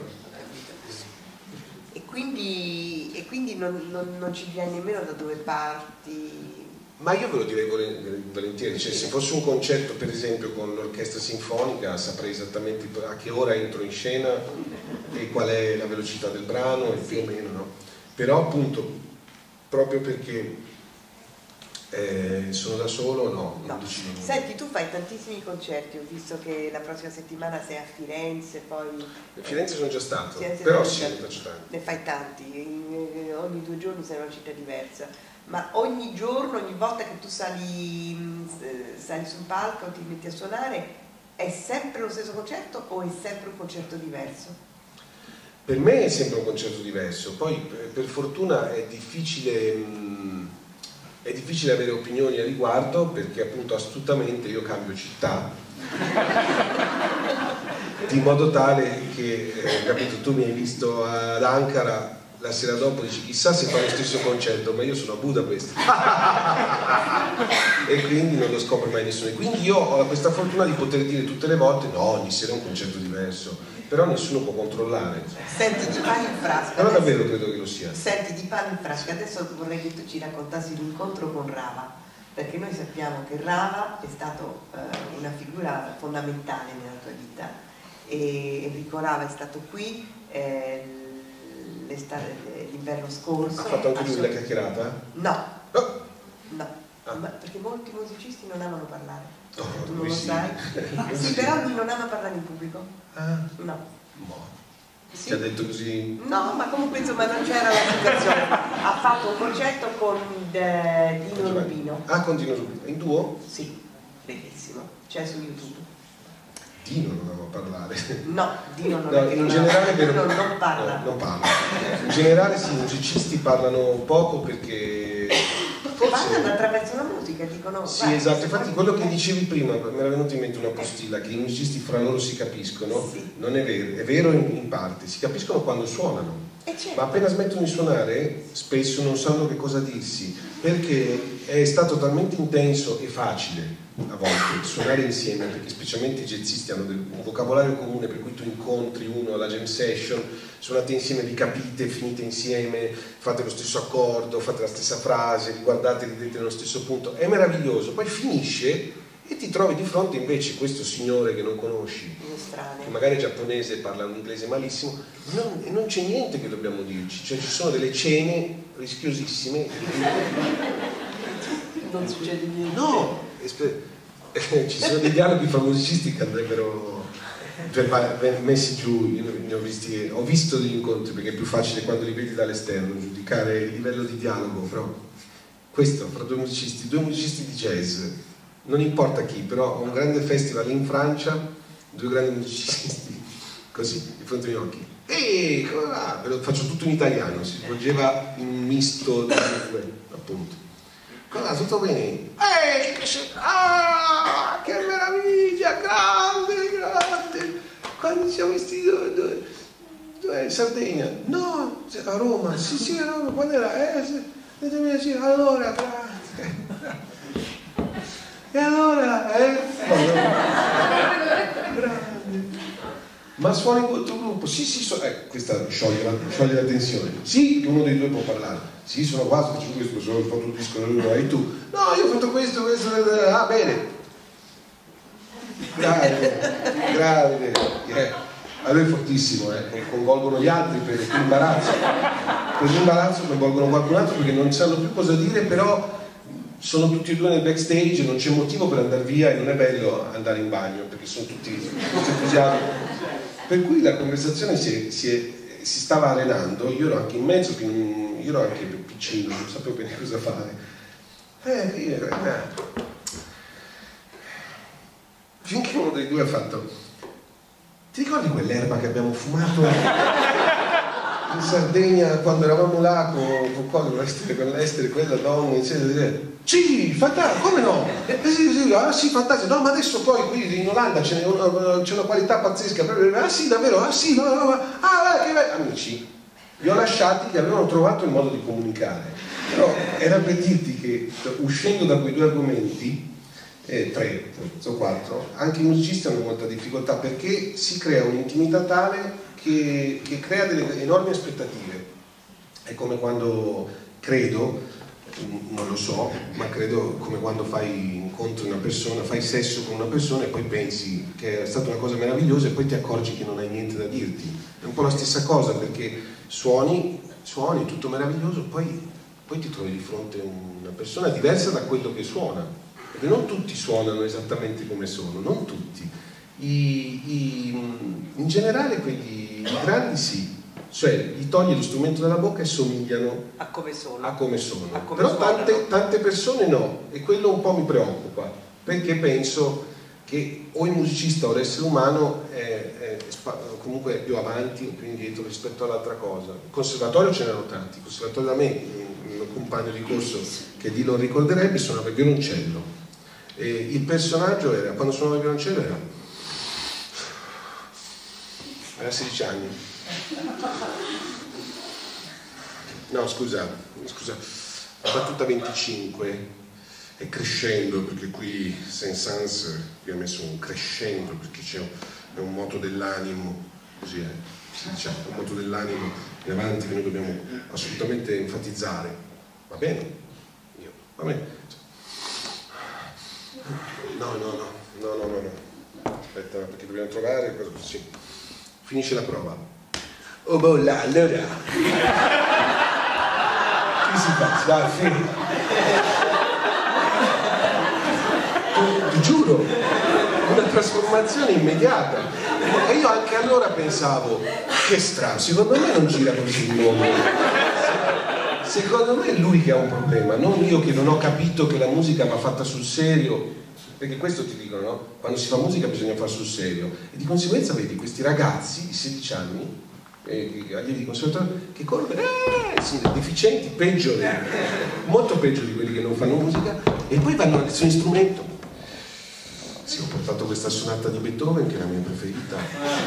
E quindi, e quindi non, non, non ci direi nemmeno da dove parti? Ma io ve lo direi volentieri, cioè, se fosse un concerto per esempio con l'orchestra sinfonica saprei esattamente a che ora entro in scena e qual è la velocità del brano e più o meno, no? Però appunto, proprio perché eh, sono da solo, no, non no. decido nulla. Senti, tu fai tantissimi concerti, ho visto che la prossima settimana sei a Firenze, poi... A Firenze sono già stato, Firenze però sono sì, già... ne faccio tanti. Ne fai tanti, ogni due giorni sei in una città diversa. Ma ogni giorno, ogni volta che tu sali, sali sul palco o ti metti a suonare, è sempre lo stesso concerto o è sempre un concerto diverso? Per me è sempre un concerto diverso, poi per fortuna è difficile, è difficile avere opinioni a riguardo perché appunto astutamente io cambio città di modo tale che, eh, capito, tu mi hai visto ad Ankara, la sera dopo dici chissà se fa lo stesso concerto, ma io sono a Budapest e quindi non lo scopre mai nessuno, e quindi io ho questa fortuna di poter dire tutte le volte no, ogni sera è un concerto diverso, però nessuno può controllare. Senti, di pane in frasca però adesso, davvero credo che lo sia. Senti, di pane in frasca adesso vorrei che tu ci raccontassi l'incontro con Rava, perché noi sappiamo che Rava è stato eh, una figura fondamentale nella tua vita e Enrico Rava è stato qui eh, l'inverno scorso. Ha fatto anche lui la chiacchierata? No, oh. no, ah. Ma perché molti musicisti non amano parlare, oh, tu non lo sì. sai? Sì, però lui non ama parlare in pubblico. Ah. No. No. Sì? Ti ha detto così? No, ma comunque insomma non c'era la situazione. Ha fatto un concerto con de, Dino Rubino. Ah, con Dino Rubino. In duo? Sì, bellissimo, c'è su YouTube. Dino non ama parlare. No, Dino non, no, è che in non, generale Dino non, non parla. No, non parla. In generale sì, i musicisti parlano poco perché forse... parlano attraverso la musica, dicono... Sì, beh, esatto, infatti quello che dicevi prima, mi era venuto in mente una postilla, che i musicisti fra loro si capiscono, sì. Non è vero, è vero in, in parte, si capiscono quando suonano, certo. Ma appena smettono di suonare spesso non sanno che cosa dirsi, perché è stato talmente intenso e facile a volte suonare insieme, perché specialmente i jazzisti hanno del, un vocabolario comune per cui tu incontri uno alla jam session, suonate insieme, vi capite, finite insieme, fate lo stesso accordo, fate la stessa frase, vi guardate, ridete nello stesso punto, è meraviglioso, poi finisce e ti trovi di fronte invece questo signore che non conosci, che magari è giapponese e parla un inglese malissimo, non, e non c'è niente che dobbiamo dirci, cioè ci sono delle cene rischiosissime, non succede niente. No! Ci sono dei dialoghi fra musicisti che andrebbero messi giù. Io ne ho visti, ho visto degli incontri perché è più facile quando li vedi dall'esterno giudicare il livello di dialogo, però questo fra due musicisti, due musicisti di jazz, non importa chi, però un grande festival in Francia, due grandi musicisti così di fronte ai miei occhi, ehi, come va? Ve lo faccio tutto in italiano, si svolgeva in un misto di due, appunto. Cosa, tutto bene? Ehi, che, ah, che meraviglia, grande, grande! Quando siamo visti dove, dove, dove in Sardegna? No, a Roma, sì, sì, a Roma, quando era? Eh, sì, allora, grande. E allora, eh? Grande. Ma suoni col tuo gruppo? Sì, sì, so... eh, questa scioglie la, scioglie la tensione. Sì, uno dei due può parlare. Sì, sono qua, faccio questo, sono fatto un disco, e tu? No, io ho fatto questo, questo, ah, bene. Grande, grande. Yeah. A lui è fortissimo, eh. Coinvolgono gli altri per l'imbarazzo. Per l'imbarazzo coinvolgono qualcun altro perché non sanno più cosa dire, però sono tutti e due nel backstage, non c'è motivo per andare via e non è bello andare in bagno perché sono tutti entusiasmati. Per cui la conversazione si, è, si, è, si stava arenando, io ero anche in mezzo, io ero anche piccino, non sapevo bene cosa fare. Eh, io, eh. Finché uno dei due ha fatto: ti ricordi quell'erba che abbiamo fumato in Sardegna quando eravamo là con, con, con l'Estere, con l'Estere, quella donna, eccetera? Sì, fantastico, come no? Eh, sì, sì, ah sì, fantastico, no, ma adesso poi qui in Olanda c'è una, una qualità pazzesca, ah sì, davvero, ah sì, no, no, no, ah, che vai. Amici, li ho lasciati, gli avevano trovato il modo di comunicare, però era per dirti che uscendo da quei due argomenti, eh, tre o quattro, anche i musicisti hanno molta difficoltà perché si crea un'intimità tale che, che crea delle enormi aspettative. È come quando, credo, non lo so, ma credo come quando fai incontri una persona, fai sesso con una persona e poi pensi che è stata una cosa meravigliosa e poi ti accorgi che non hai niente da dirti. È un po' la stessa cosa, perché suoni, suoni, tutto meraviglioso, poi, poi ti trovi di fronte a una persona diversa da quello che suona, perché non tutti suonano esattamente come sono, non tutti. I, i, in generale quelli i grandi sì, cioè gli togli lo strumento dalla bocca e somigliano a come sono, a come sono. A come però tante, suonano. tante persone no, e quello un po' mi preoccupa, perché penso che o il musicista o l'essere umano è, è, è comunque è più avanti o più indietro rispetto all'altra cosa. Il conservatorio ce n'erano tanti, il conservatorio da me, il mio compagno di corso che di lo ricorderebbe, suonava il violoncello, e il personaggio era, quando suonava il violoncello era aveva sedici anni. No, scusa, scusa, ha battuta venticinque, è crescendo, perché qui Saint-Saëns qui ha messo un crescendo, perché c'è un, un moto dell'animo, così è, si dice, un moto dell'animo in avanti che noi dobbiamo assolutamente enfatizzare. Va bene? Io, va bene. No, no, no, no, no, no, no. Aspetta, perché dobbiamo trovare cosa così. Finisce la prova. Oh bolla, allora. Che si fa? Dai, fine. Ti, ti giuro, una trasformazione immediata. E io anche allora pensavo, che strano, secondo me non gira così il mondo. Secondo me è lui che ha un problema, non io che non ho capito che la musica va fatta sul serio. Perché questo ti dicono, no? Quando si fa musica bisogna far sul serio, e di conseguenza vedi questi ragazzi di sedici anni, eh, allievi di conservatorio, che corrono, eh, sì, deficienti, peggio, molto peggio di quelli che non fanno musica, e poi vanno a lezioni di strumento. Sì, ho portato questa sonata di Beethoven che è la mia preferita.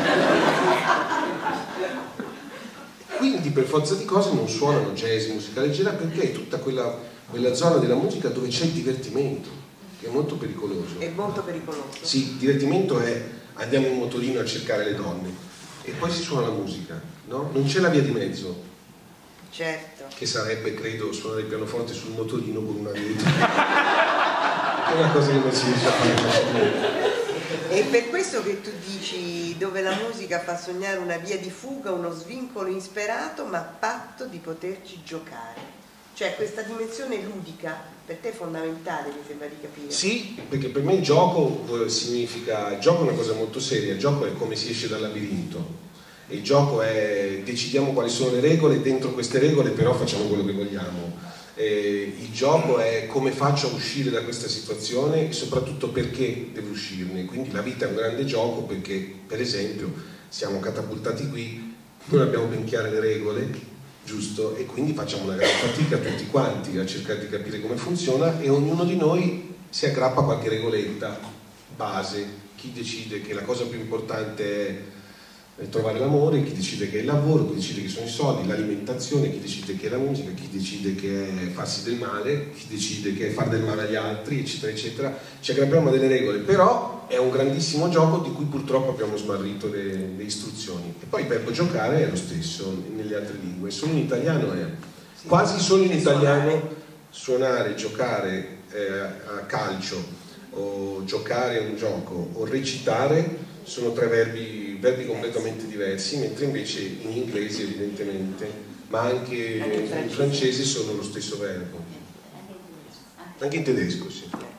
Quindi per forza di cose non suonano jazz, musica leggera, perché è tutta quella, quella zona della musica dove c'è il divertimento, che è molto pericoloso. È molto pericoloso? Sì, il divertimento è andiamo in motorino a cercare le donne e poi si suona la musica, no? Non c'è la via di mezzo. Certo. Che sarebbe, credo, suonare il pianoforte sul motorino con una amica. È una cosa che non si riesce a fare. È per questo che tu dici dove la musica fa sognare una via di fuga, uno svincolo insperato, ma patto di poterci giocare. Cioè questa dimensione ludica per te è fondamentale, mi sembra di capire. Sì, perché per me il gioco significa, il gioco è una cosa molto seria, il gioco è come si esce dal labirinto, e il gioco è decidiamo quali sono le regole, dentro queste regole però facciamo quello che vogliamo. E il gioco è come faccio a uscire da questa situazione e soprattutto perché devo uscirne. Quindi la vita è un grande gioco perché, per esempio, siamo catapultati qui, non abbiamo ben chiare le regole, giusto? E quindi facciamo una gran fatica tutti quanti a cercare di capire come funziona, e ognuno di noi si aggrappa a qualche regoletta base. Chi decide che la cosa più importante è trovare l'amore, chi decide che è il lavoro, chi decide che sono i soldi, l'alimentazione, chi decide che è la musica, chi decide che è farsi del male, chi decide che è far del male agli altri, eccetera eccetera. Ci aggrappiamo a delle regole, però è un grandissimo gioco di cui purtroppo abbiamo smarrito le, le istruzioni. E poi il verbo giocare è lo stesso nelle altre lingue, solo in italiano è quasi solo in italiano suonare, giocare eh, a calcio, o giocare a un gioco, o recitare sono tre verbi, verbi completamente diversi, mentre invece in inglese evidentemente, ma anche in francese sono lo stesso verbo. Anche in tedesco, sì. Ecco.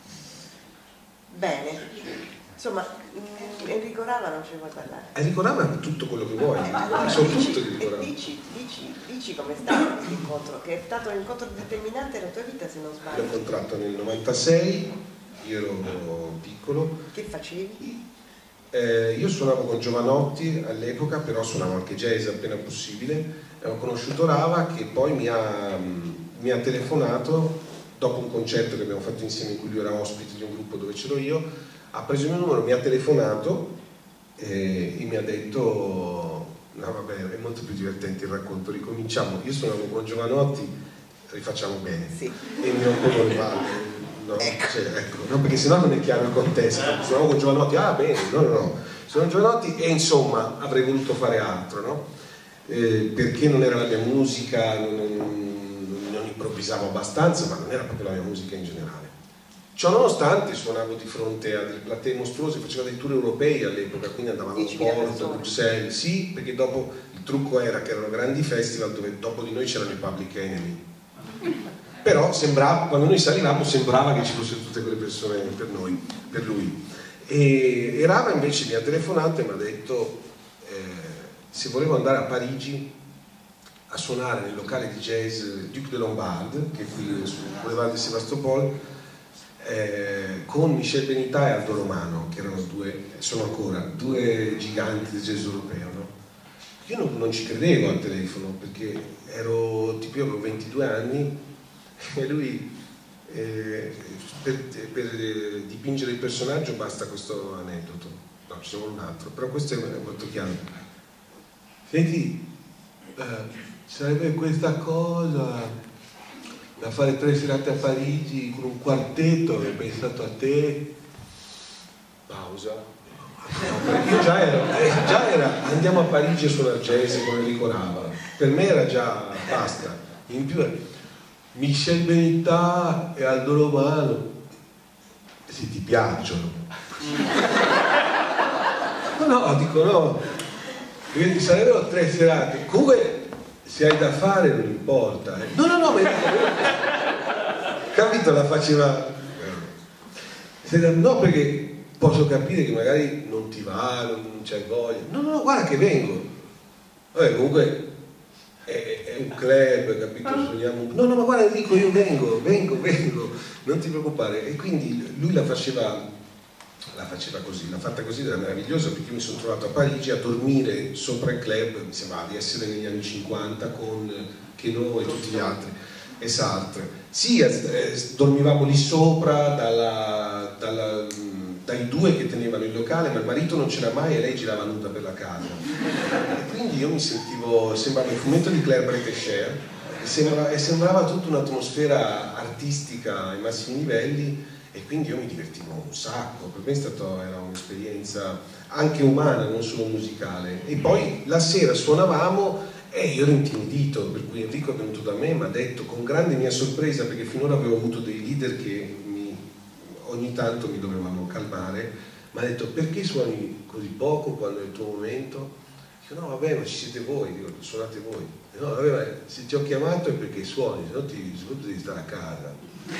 Bene, insomma, Enrico Rava non ce ne vuoi parlare? Enrico Rava è tutto quello che vuoi, eh, soprattutto di Enrico Rava. Dici, dici, dici com'è stato questo incontro, che è stato un incontro determinante nella tua vita, se non sbaglio. L'ho incontrato nel novantasei, io ero piccolo. Che facevi? Eh, io suonavo con Giovanotti all'epoca, però suonavo anche jazz appena possibile, e ho conosciuto Rava che poi mi ha, mi ha telefonato dopo un concerto che abbiamo fatto insieme in cui lui era ospite di un gruppo dove c'ero io, ha preso il mio numero, mi ha telefonato e, e mi ha detto no vabbè, è molto più divertente il racconto, ricominciamo, io suonavo con Giovanotti, rifacciamo bene, sì. E mi rompo le palle. No, ecco. Cioè, ecco, no, perché sennò non è chiaro il contesto. Suonavo con Giovanotti, ah bene, no, no, no, sono Giovanotti e insomma avrei voluto fare altro, no? Eh, perché non era la mia musica, non, non, non improvvisavo abbastanza, ma non era proprio la mia musica in generale. Ciò nonostante suonavo di fronte a delle platee mostruose, facevo dei tour europei all'epoca, quindi andavamo a Porto, a Bruxelles, sì, perché dopo il trucco era che erano grandi festival dove dopo di noi c'erano i Public Enemy. Però sembrava, quando noi salivamo sembrava che ci fossero tutte quelle persone per noi, per lui. E, e Rava invece mi ha telefonato e mi ha detto eh, se volevo andare a Parigi a suonare nel locale di jazz Duc de Lombard, che è qui su Boulevard de Sébastopol, eh, con Michel Benità e Aldo Romano, che erano due, sono ancora due giganti del jazz europeo, no? Io non, non ci credevo al telefono, perché ero, tipo io avevo ventidue anni, e lui eh, per, per eh, dipingere il personaggio basta questo aneddoto, no, ci sono un altro, però questo è molto chiaro. Senti, eh, sarebbe questa cosa da fare tre serate a Parigi con un quartetto, avrei pensato a te, pausa, no, io già ero, eh, già era andiamo a Parigi a suonare jazz con Enrico Rava, per me era già basta, in più Michel Benità e Aldo Romano, se ti piacciono. No, no, dico no, perché ti sarebbero tre serate, comunque se hai da fare non importa. Eh. No, no, no, ma capito, la faceva. No, perché posso capire che magari non ti va, non c'hai voglia. No, no, no, guarda che vengo. Vabbè, comunque. È un club, capito? Suoniamo... No, no, ma guarda, dico io vengo, vengo, vengo, non ti preoccupare. E quindi lui la faceva, la faceva così, l'ha fatta così, era meravigliosa, perché io mi sono trovato a Parigi a dormire sopra il club, mi sembrava di essere negli anni cinquanta con Queneau e tutti gli altri, e Sartre. Sì, eh, dormivamo lì sopra dalla, dalla, dai due che tenevano il locale, ma il marito non c'era mai e lei girava nuda per la casa. E quindi io mi sentivo, sembrava il fumetto di Claire Bretécher, e sembrava, e sembrava tutta un'atmosfera artistica ai massimi livelli, e quindi io mi divertivo un sacco. Per me è stata, era un'esperienza anche umana, non solo musicale. E poi la sera suonavamo e io ero intimidito, per cui Enrico è venuto da me e mi ha detto, con grande mia sorpresa, perché finora avevo avuto dei leader che mi, ogni tanto mi dovevano calmare, mi ha detto: perché suoni così poco quando è il tuo momento? Dico: no vabbè, ma ci siete voi, dico, suonate voi. Dico, no vabbè, ma se ti ho chiamato è perché suoni, se no ti, se no devi stare a casa.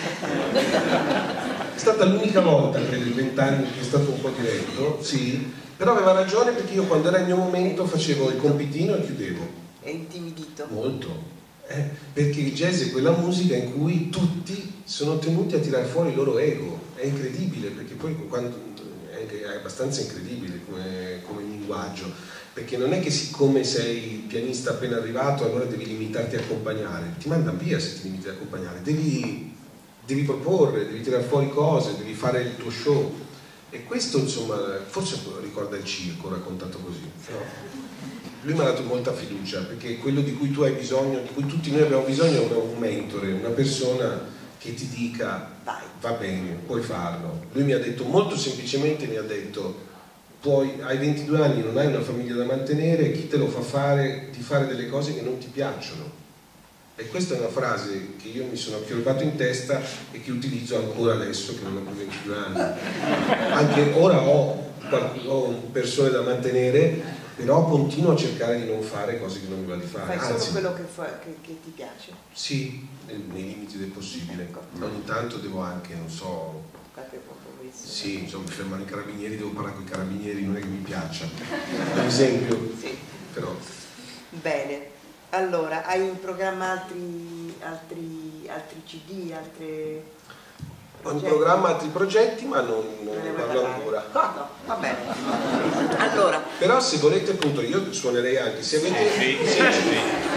È stata l'unica volta per i vent'anni che è stato un po' diretto, sì, però aveva ragione, perché io quando era il mio momento facevo il compitino e chiudevo. È intimidito? Molto, eh, perché il jazz è quella musica in cui tutti sono tenuti a tirare fuori il loro ego. È incredibile, perché poi quando, è abbastanza incredibile come, come linguaggio, perché non è che siccome sei pianista appena arrivato allora devi limitarti a accompagnare, ti mandano via se ti limiti ad accompagnare, devi, devi proporre, devi tirare fuori cose, devi fare il tuo show. E questo insomma forse ricorda il circo raccontato così, no? Lui mi ha dato molta fiducia, perché quello di cui tu hai bisogno, di cui tutti noi abbiamo bisogno, è un mentore, una persona che ti dica: vai, va bene, puoi farlo. Lui mi ha detto, molto semplicemente mi ha detto: puoi, hai ventidue anni, non hai una famiglia da mantenere, chi te lo fa fare di fare delle cose che non ti piacciono? E questa è una frase che io mi sono acchiappato in testa e che utilizzo ancora adesso che non ho più ventidue anni. Anche ora ho, ho persone da mantenere, però continuo a cercare di non fare cose che non mi va di fare. Fai solo Anzi, quello che, fa, che, che ti piace? Sì, nei, nei limiti del possibile. Ecco. Ogni tanto devo anche, non so, sì, insomma, mi fermano i carabinieri, devo parlare con i carabinieri, non è che mi piaccia, per esempio. Sì. Però. Bene, allora, hai in programma altri, altri, altri C D, altre... Ho in programma altri progetti, ma non, non ne parlo ancora. No, no, va bene. Allora. Però se volete, appunto, io suonerei anche. Se avete. Sì, sì, sì, sì.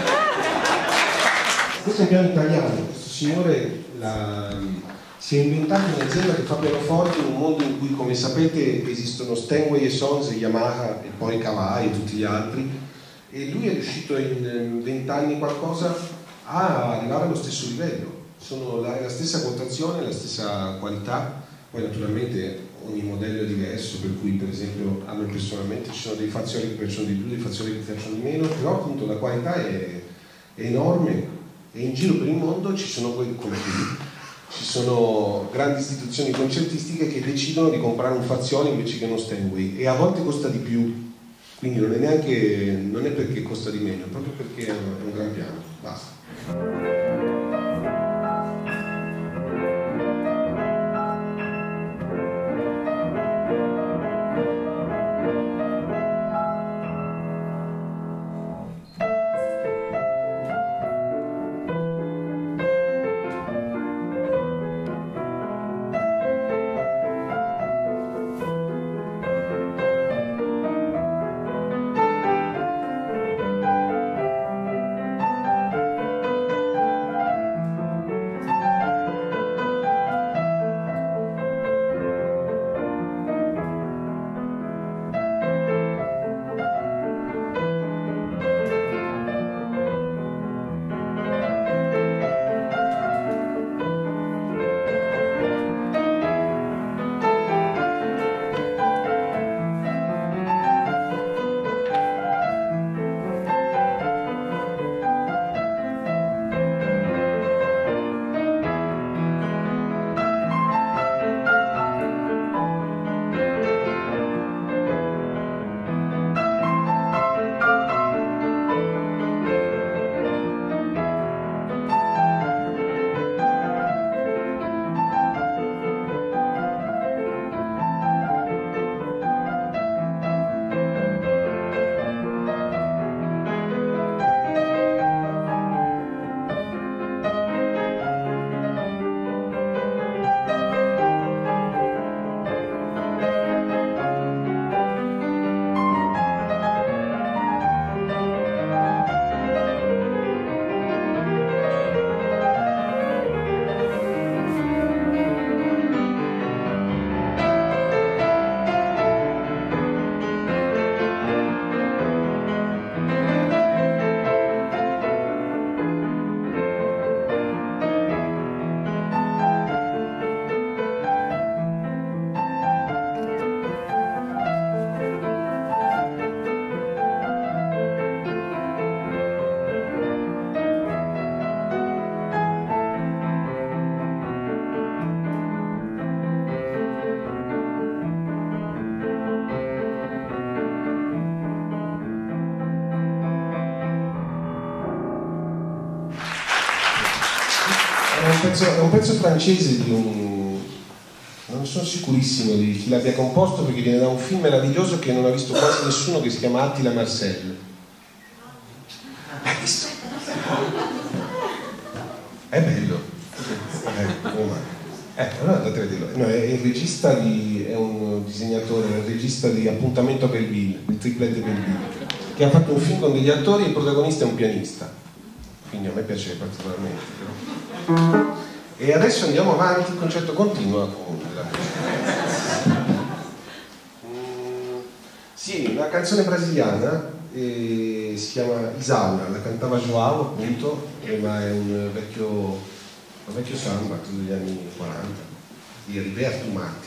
Questo è un piano italiano, questo signore la, si è inventato un'azienda che fa pianoforte in un mondo in cui, come sapete, esistono Steinway e Sons, e Yamaha e poi Kawai e tutti gli altri, e lui è riuscito in vent'anni qualcosa a arrivare allo stesso livello. Sono la, la stessa quotazione, la stessa qualità, poi naturalmente ogni modello è diverso, per cui per esempio a noi personalmente ci sono dei fazioli che piacciono di più, dei fazioli che piacciono di meno, però appunto la qualità è, è enorme e in giro per il mondo ci sono quelli come qui, ci sono grandi istituzioni concertistiche che decidono di comprare un fazione invece che uno Steinway e a volte costa di più, quindi non è neanche, non è perché costa di meno, è proprio perché è un, è un gran piano, basta. È un, pezzo, è un pezzo francese di un... non sono sicurissimo di chi l'abbia composto perché viene da un film meraviglioso che non ha visto quasi nessuno, che si chiama Attila Marcel. Hai visto? È bello. Eh, come mai? Eh, allora andate a vederlo. No, è il regista di... è un disegnatore, è il regista di Appuntamento a Belleville, il triplet di Belleville, che ha fatto un film con degli attori e il protagonista è un pianista. Quindi a me piace particolarmente. Però. E adesso andiamo avanti, il concerto continua con la musica. Mm, sì, una canzone brasiliana, eh, si chiama Isaura, la cantava Joao appunto, eh, ma è un vecchio, un vecchio samba degli anni quaranta di Heriberto Martins.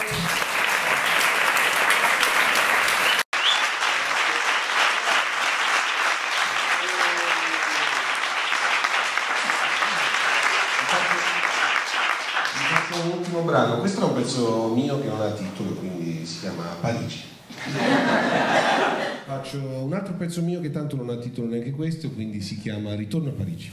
Un ultimo brano, questo è un pezzo mio che non ha titolo, quindi si chiama Parigi. Faccio un altro pezzo mio che tanto non ha titolo neanche questo, quindi si chiama Ritorno a Parigi.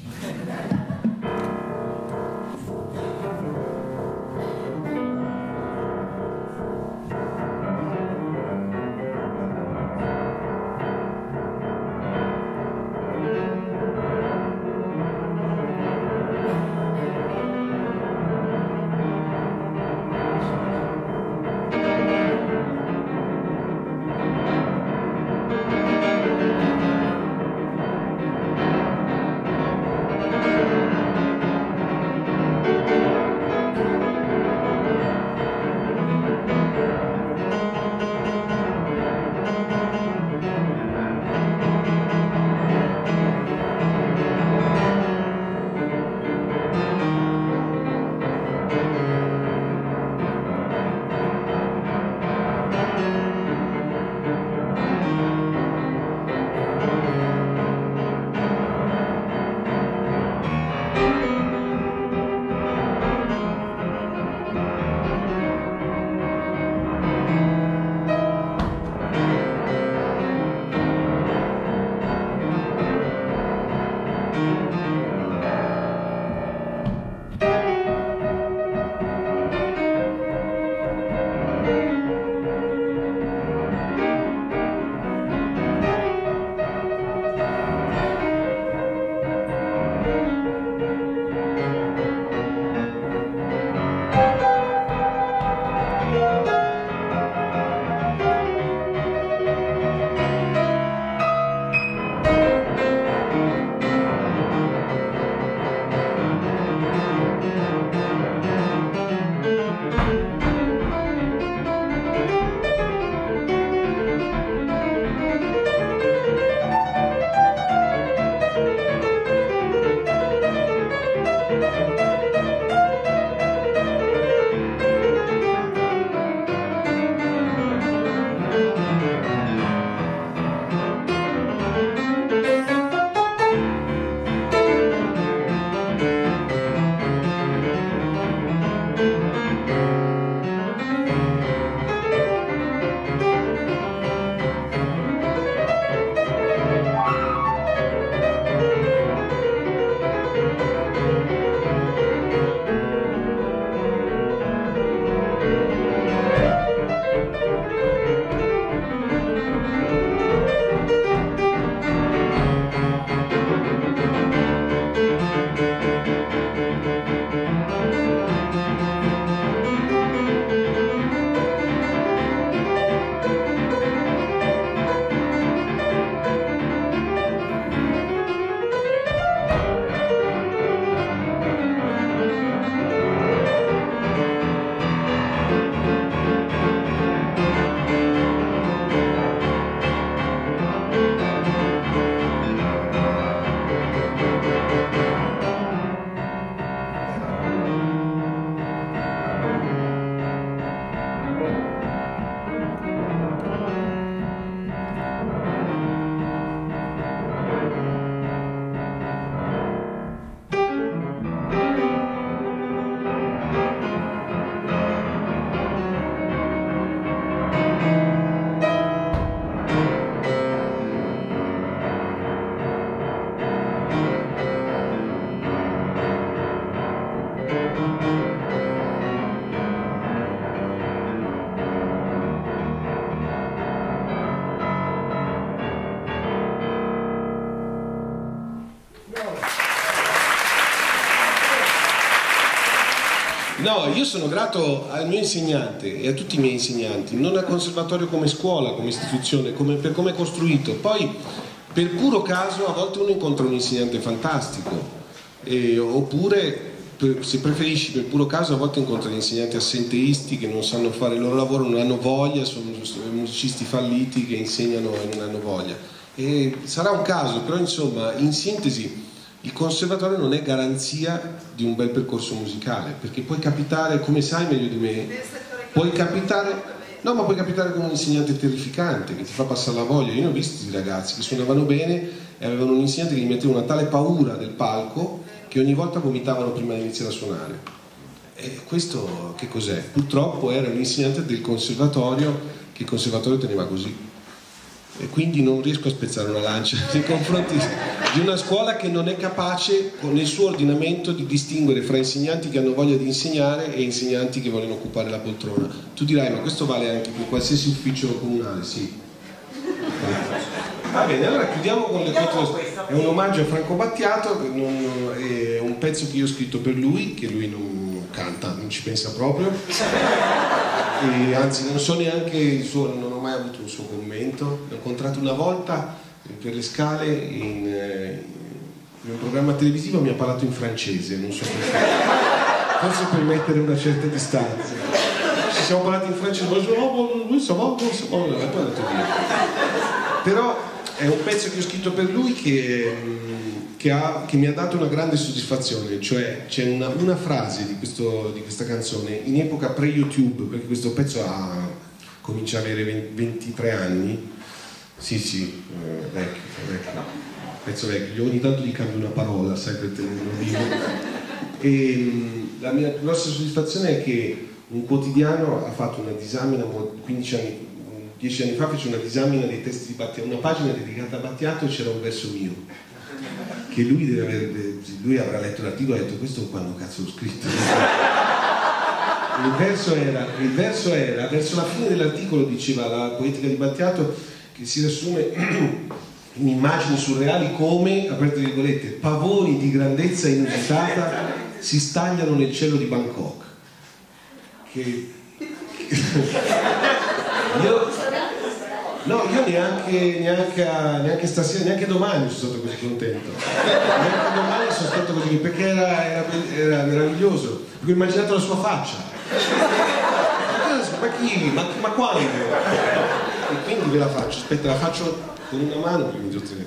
No, io sono grato al mio insegnante e a tutti i miei insegnanti, non al conservatorio come scuola, come istituzione, come, per come è costruito. Poi, per puro caso, a volte uno incontra un insegnante fantastico, e, oppure, per, se preferisci, per puro caso, a volte incontra degli insegnanti assenteisti che non sanno fare il loro lavoro, non hanno voglia, sono musicisti falliti che insegnano e non hanno voglia. E sarà un caso, però insomma, in sintesi, il conservatorio non è garanzia di un bel percorso musicale, perché puoi capitare, come sai meglio di me, puoi capitare, no, ma puoi capitare con un insegnante terrificante che ti fa passare la voglia. Io ne ho visti ragazzi che suonavano bene e avevano un insegnante che gli metteva una tale paura del palco che ogni volta vomitavano prima di iniziare a suonare. E questo che cos'è? Purtroppo era l'insegnante del conservatorio, che il conservatorio teneva così. E quindi non riesco a spezzare una lancia nei confronti di una scuola che non è capace con il suo ordinamento di distinguere fra insegnanti che hanno voglia di insegnare e insegnanti che vogliono occupare la poltrona. Tu dirai, ma questo vale anche per qualsiasi ufficio comunale? Sì. Va bene, allora chiudiamo con le quattro. È un omaggio a Franco Battiato, è un pezzo che io ho scritto per lui, che lui non canta, non ci pensa proprio. E anzi non so neanche il suo, non ho mai avuto un suo commento. L'ho incontrato una volta per le scale in, in un programma televisivo, mi ha parlato in francese, non so perché, forse per mettere una certa distanza. Ci siamo parlati in francese, ma lui sa va, e poi è andato via. Però è un pezzo che ho scritto per lui che, che, ha, che mi ha dato una grande soddisfazione, cioè c'è una, una frase di, questo, di questa canzone in epoca pre-YouTube, perché questo pezzo ha, comincia a avere ventitré anni, sì sì, eh, vecchio, vecchio, pezzo vecchio, io ogni tanto gli cambio una parola, sai, per tenerlo vivo. E la mia grossa soddisfazione è che un quotidiano ha fatto una disamina quindici anni, dieci anni fa fece una disamina dei testi di Battiato, una pagina dedicata a Battiato, e c'era un verso mio che lui, deve aver, lui avrà letto l'articolo e ha detto questo quando cazzo l'ho scritto. Il verso, era, il verso era, verso la fine dell'articolo diceva la poetica di Battiato, che si riassume in immagini surreali come, aperte virgolette, pavoni di grandezza inusitata si stagliano nel cielo di Bangkok. Che io, no, io neanche, neanche, neanche stasera, neanche domani sono stato così contento. Neanche domani sono stato così, perché era, era, era meraviglioso. Perché ho immaginato la sua faccia. Ma chi? Ma, ma quando? E quindi ve la faccio, aspetta, la faccio con una mano prima di tutte.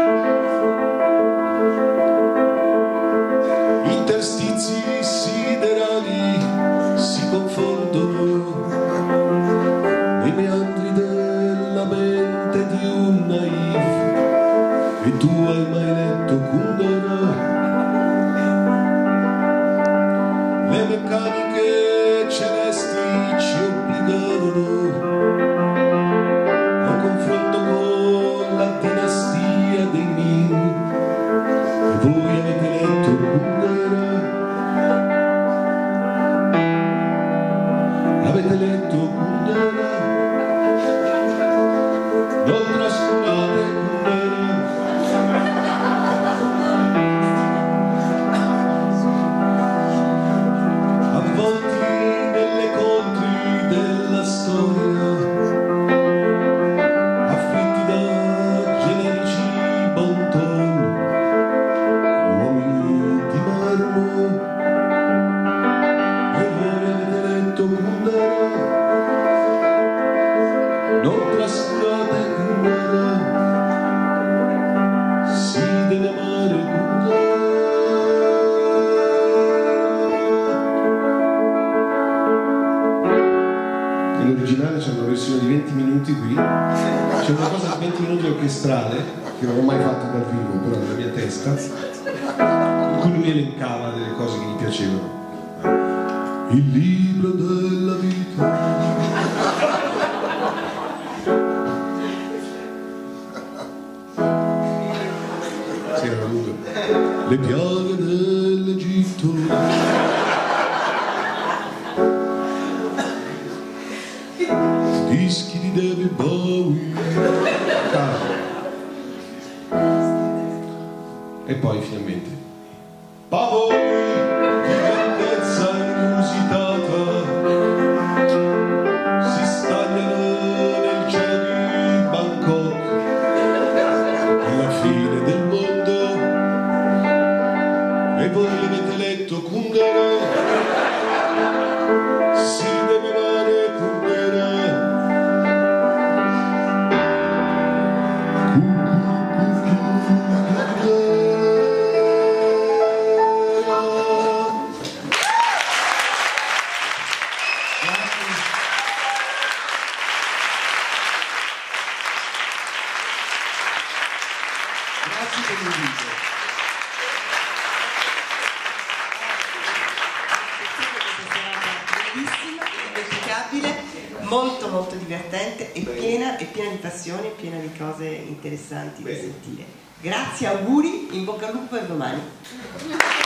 Interstizi siderali si confondono nei meandri della mente di un naif, e tu hai mai letto Kundera? Le meccaniche celesti ci obbligarono al confronto con la dinastia dei Ming, e voi avete letto Kundera? Avete letto Kundera? Non trascurate Kundera. Avvolti nelle contri della storia, afflitti da generici bon ton, uomini di marmo, e voi avete letto Kundera? Non trascurate Kundera, si deve amare Kundera. Nell'originale c'è una versione di venti minuti qui, c'è una cosa di venti minuti orchestrale che non ho mai fatto dal vivo, però nella mia testa, in cui lui elencava delle cose che gli piacevano. Il libro della vita. Sì, era lungo. Le piaghe dell'Egitto. Dischi di David Bowie. E poi finalmente pavoni di grandezza inusitata si stagliano nel cielo di Bangkok, alla fine del mondo, e voi avete letto Kundera? Si deve amare Kundera. Kundera. molto molto divertente e piena, e piena di passione, piena di cose interessanti Bene. da sentire. Grazie, auguri, in bocca al lupo per domani.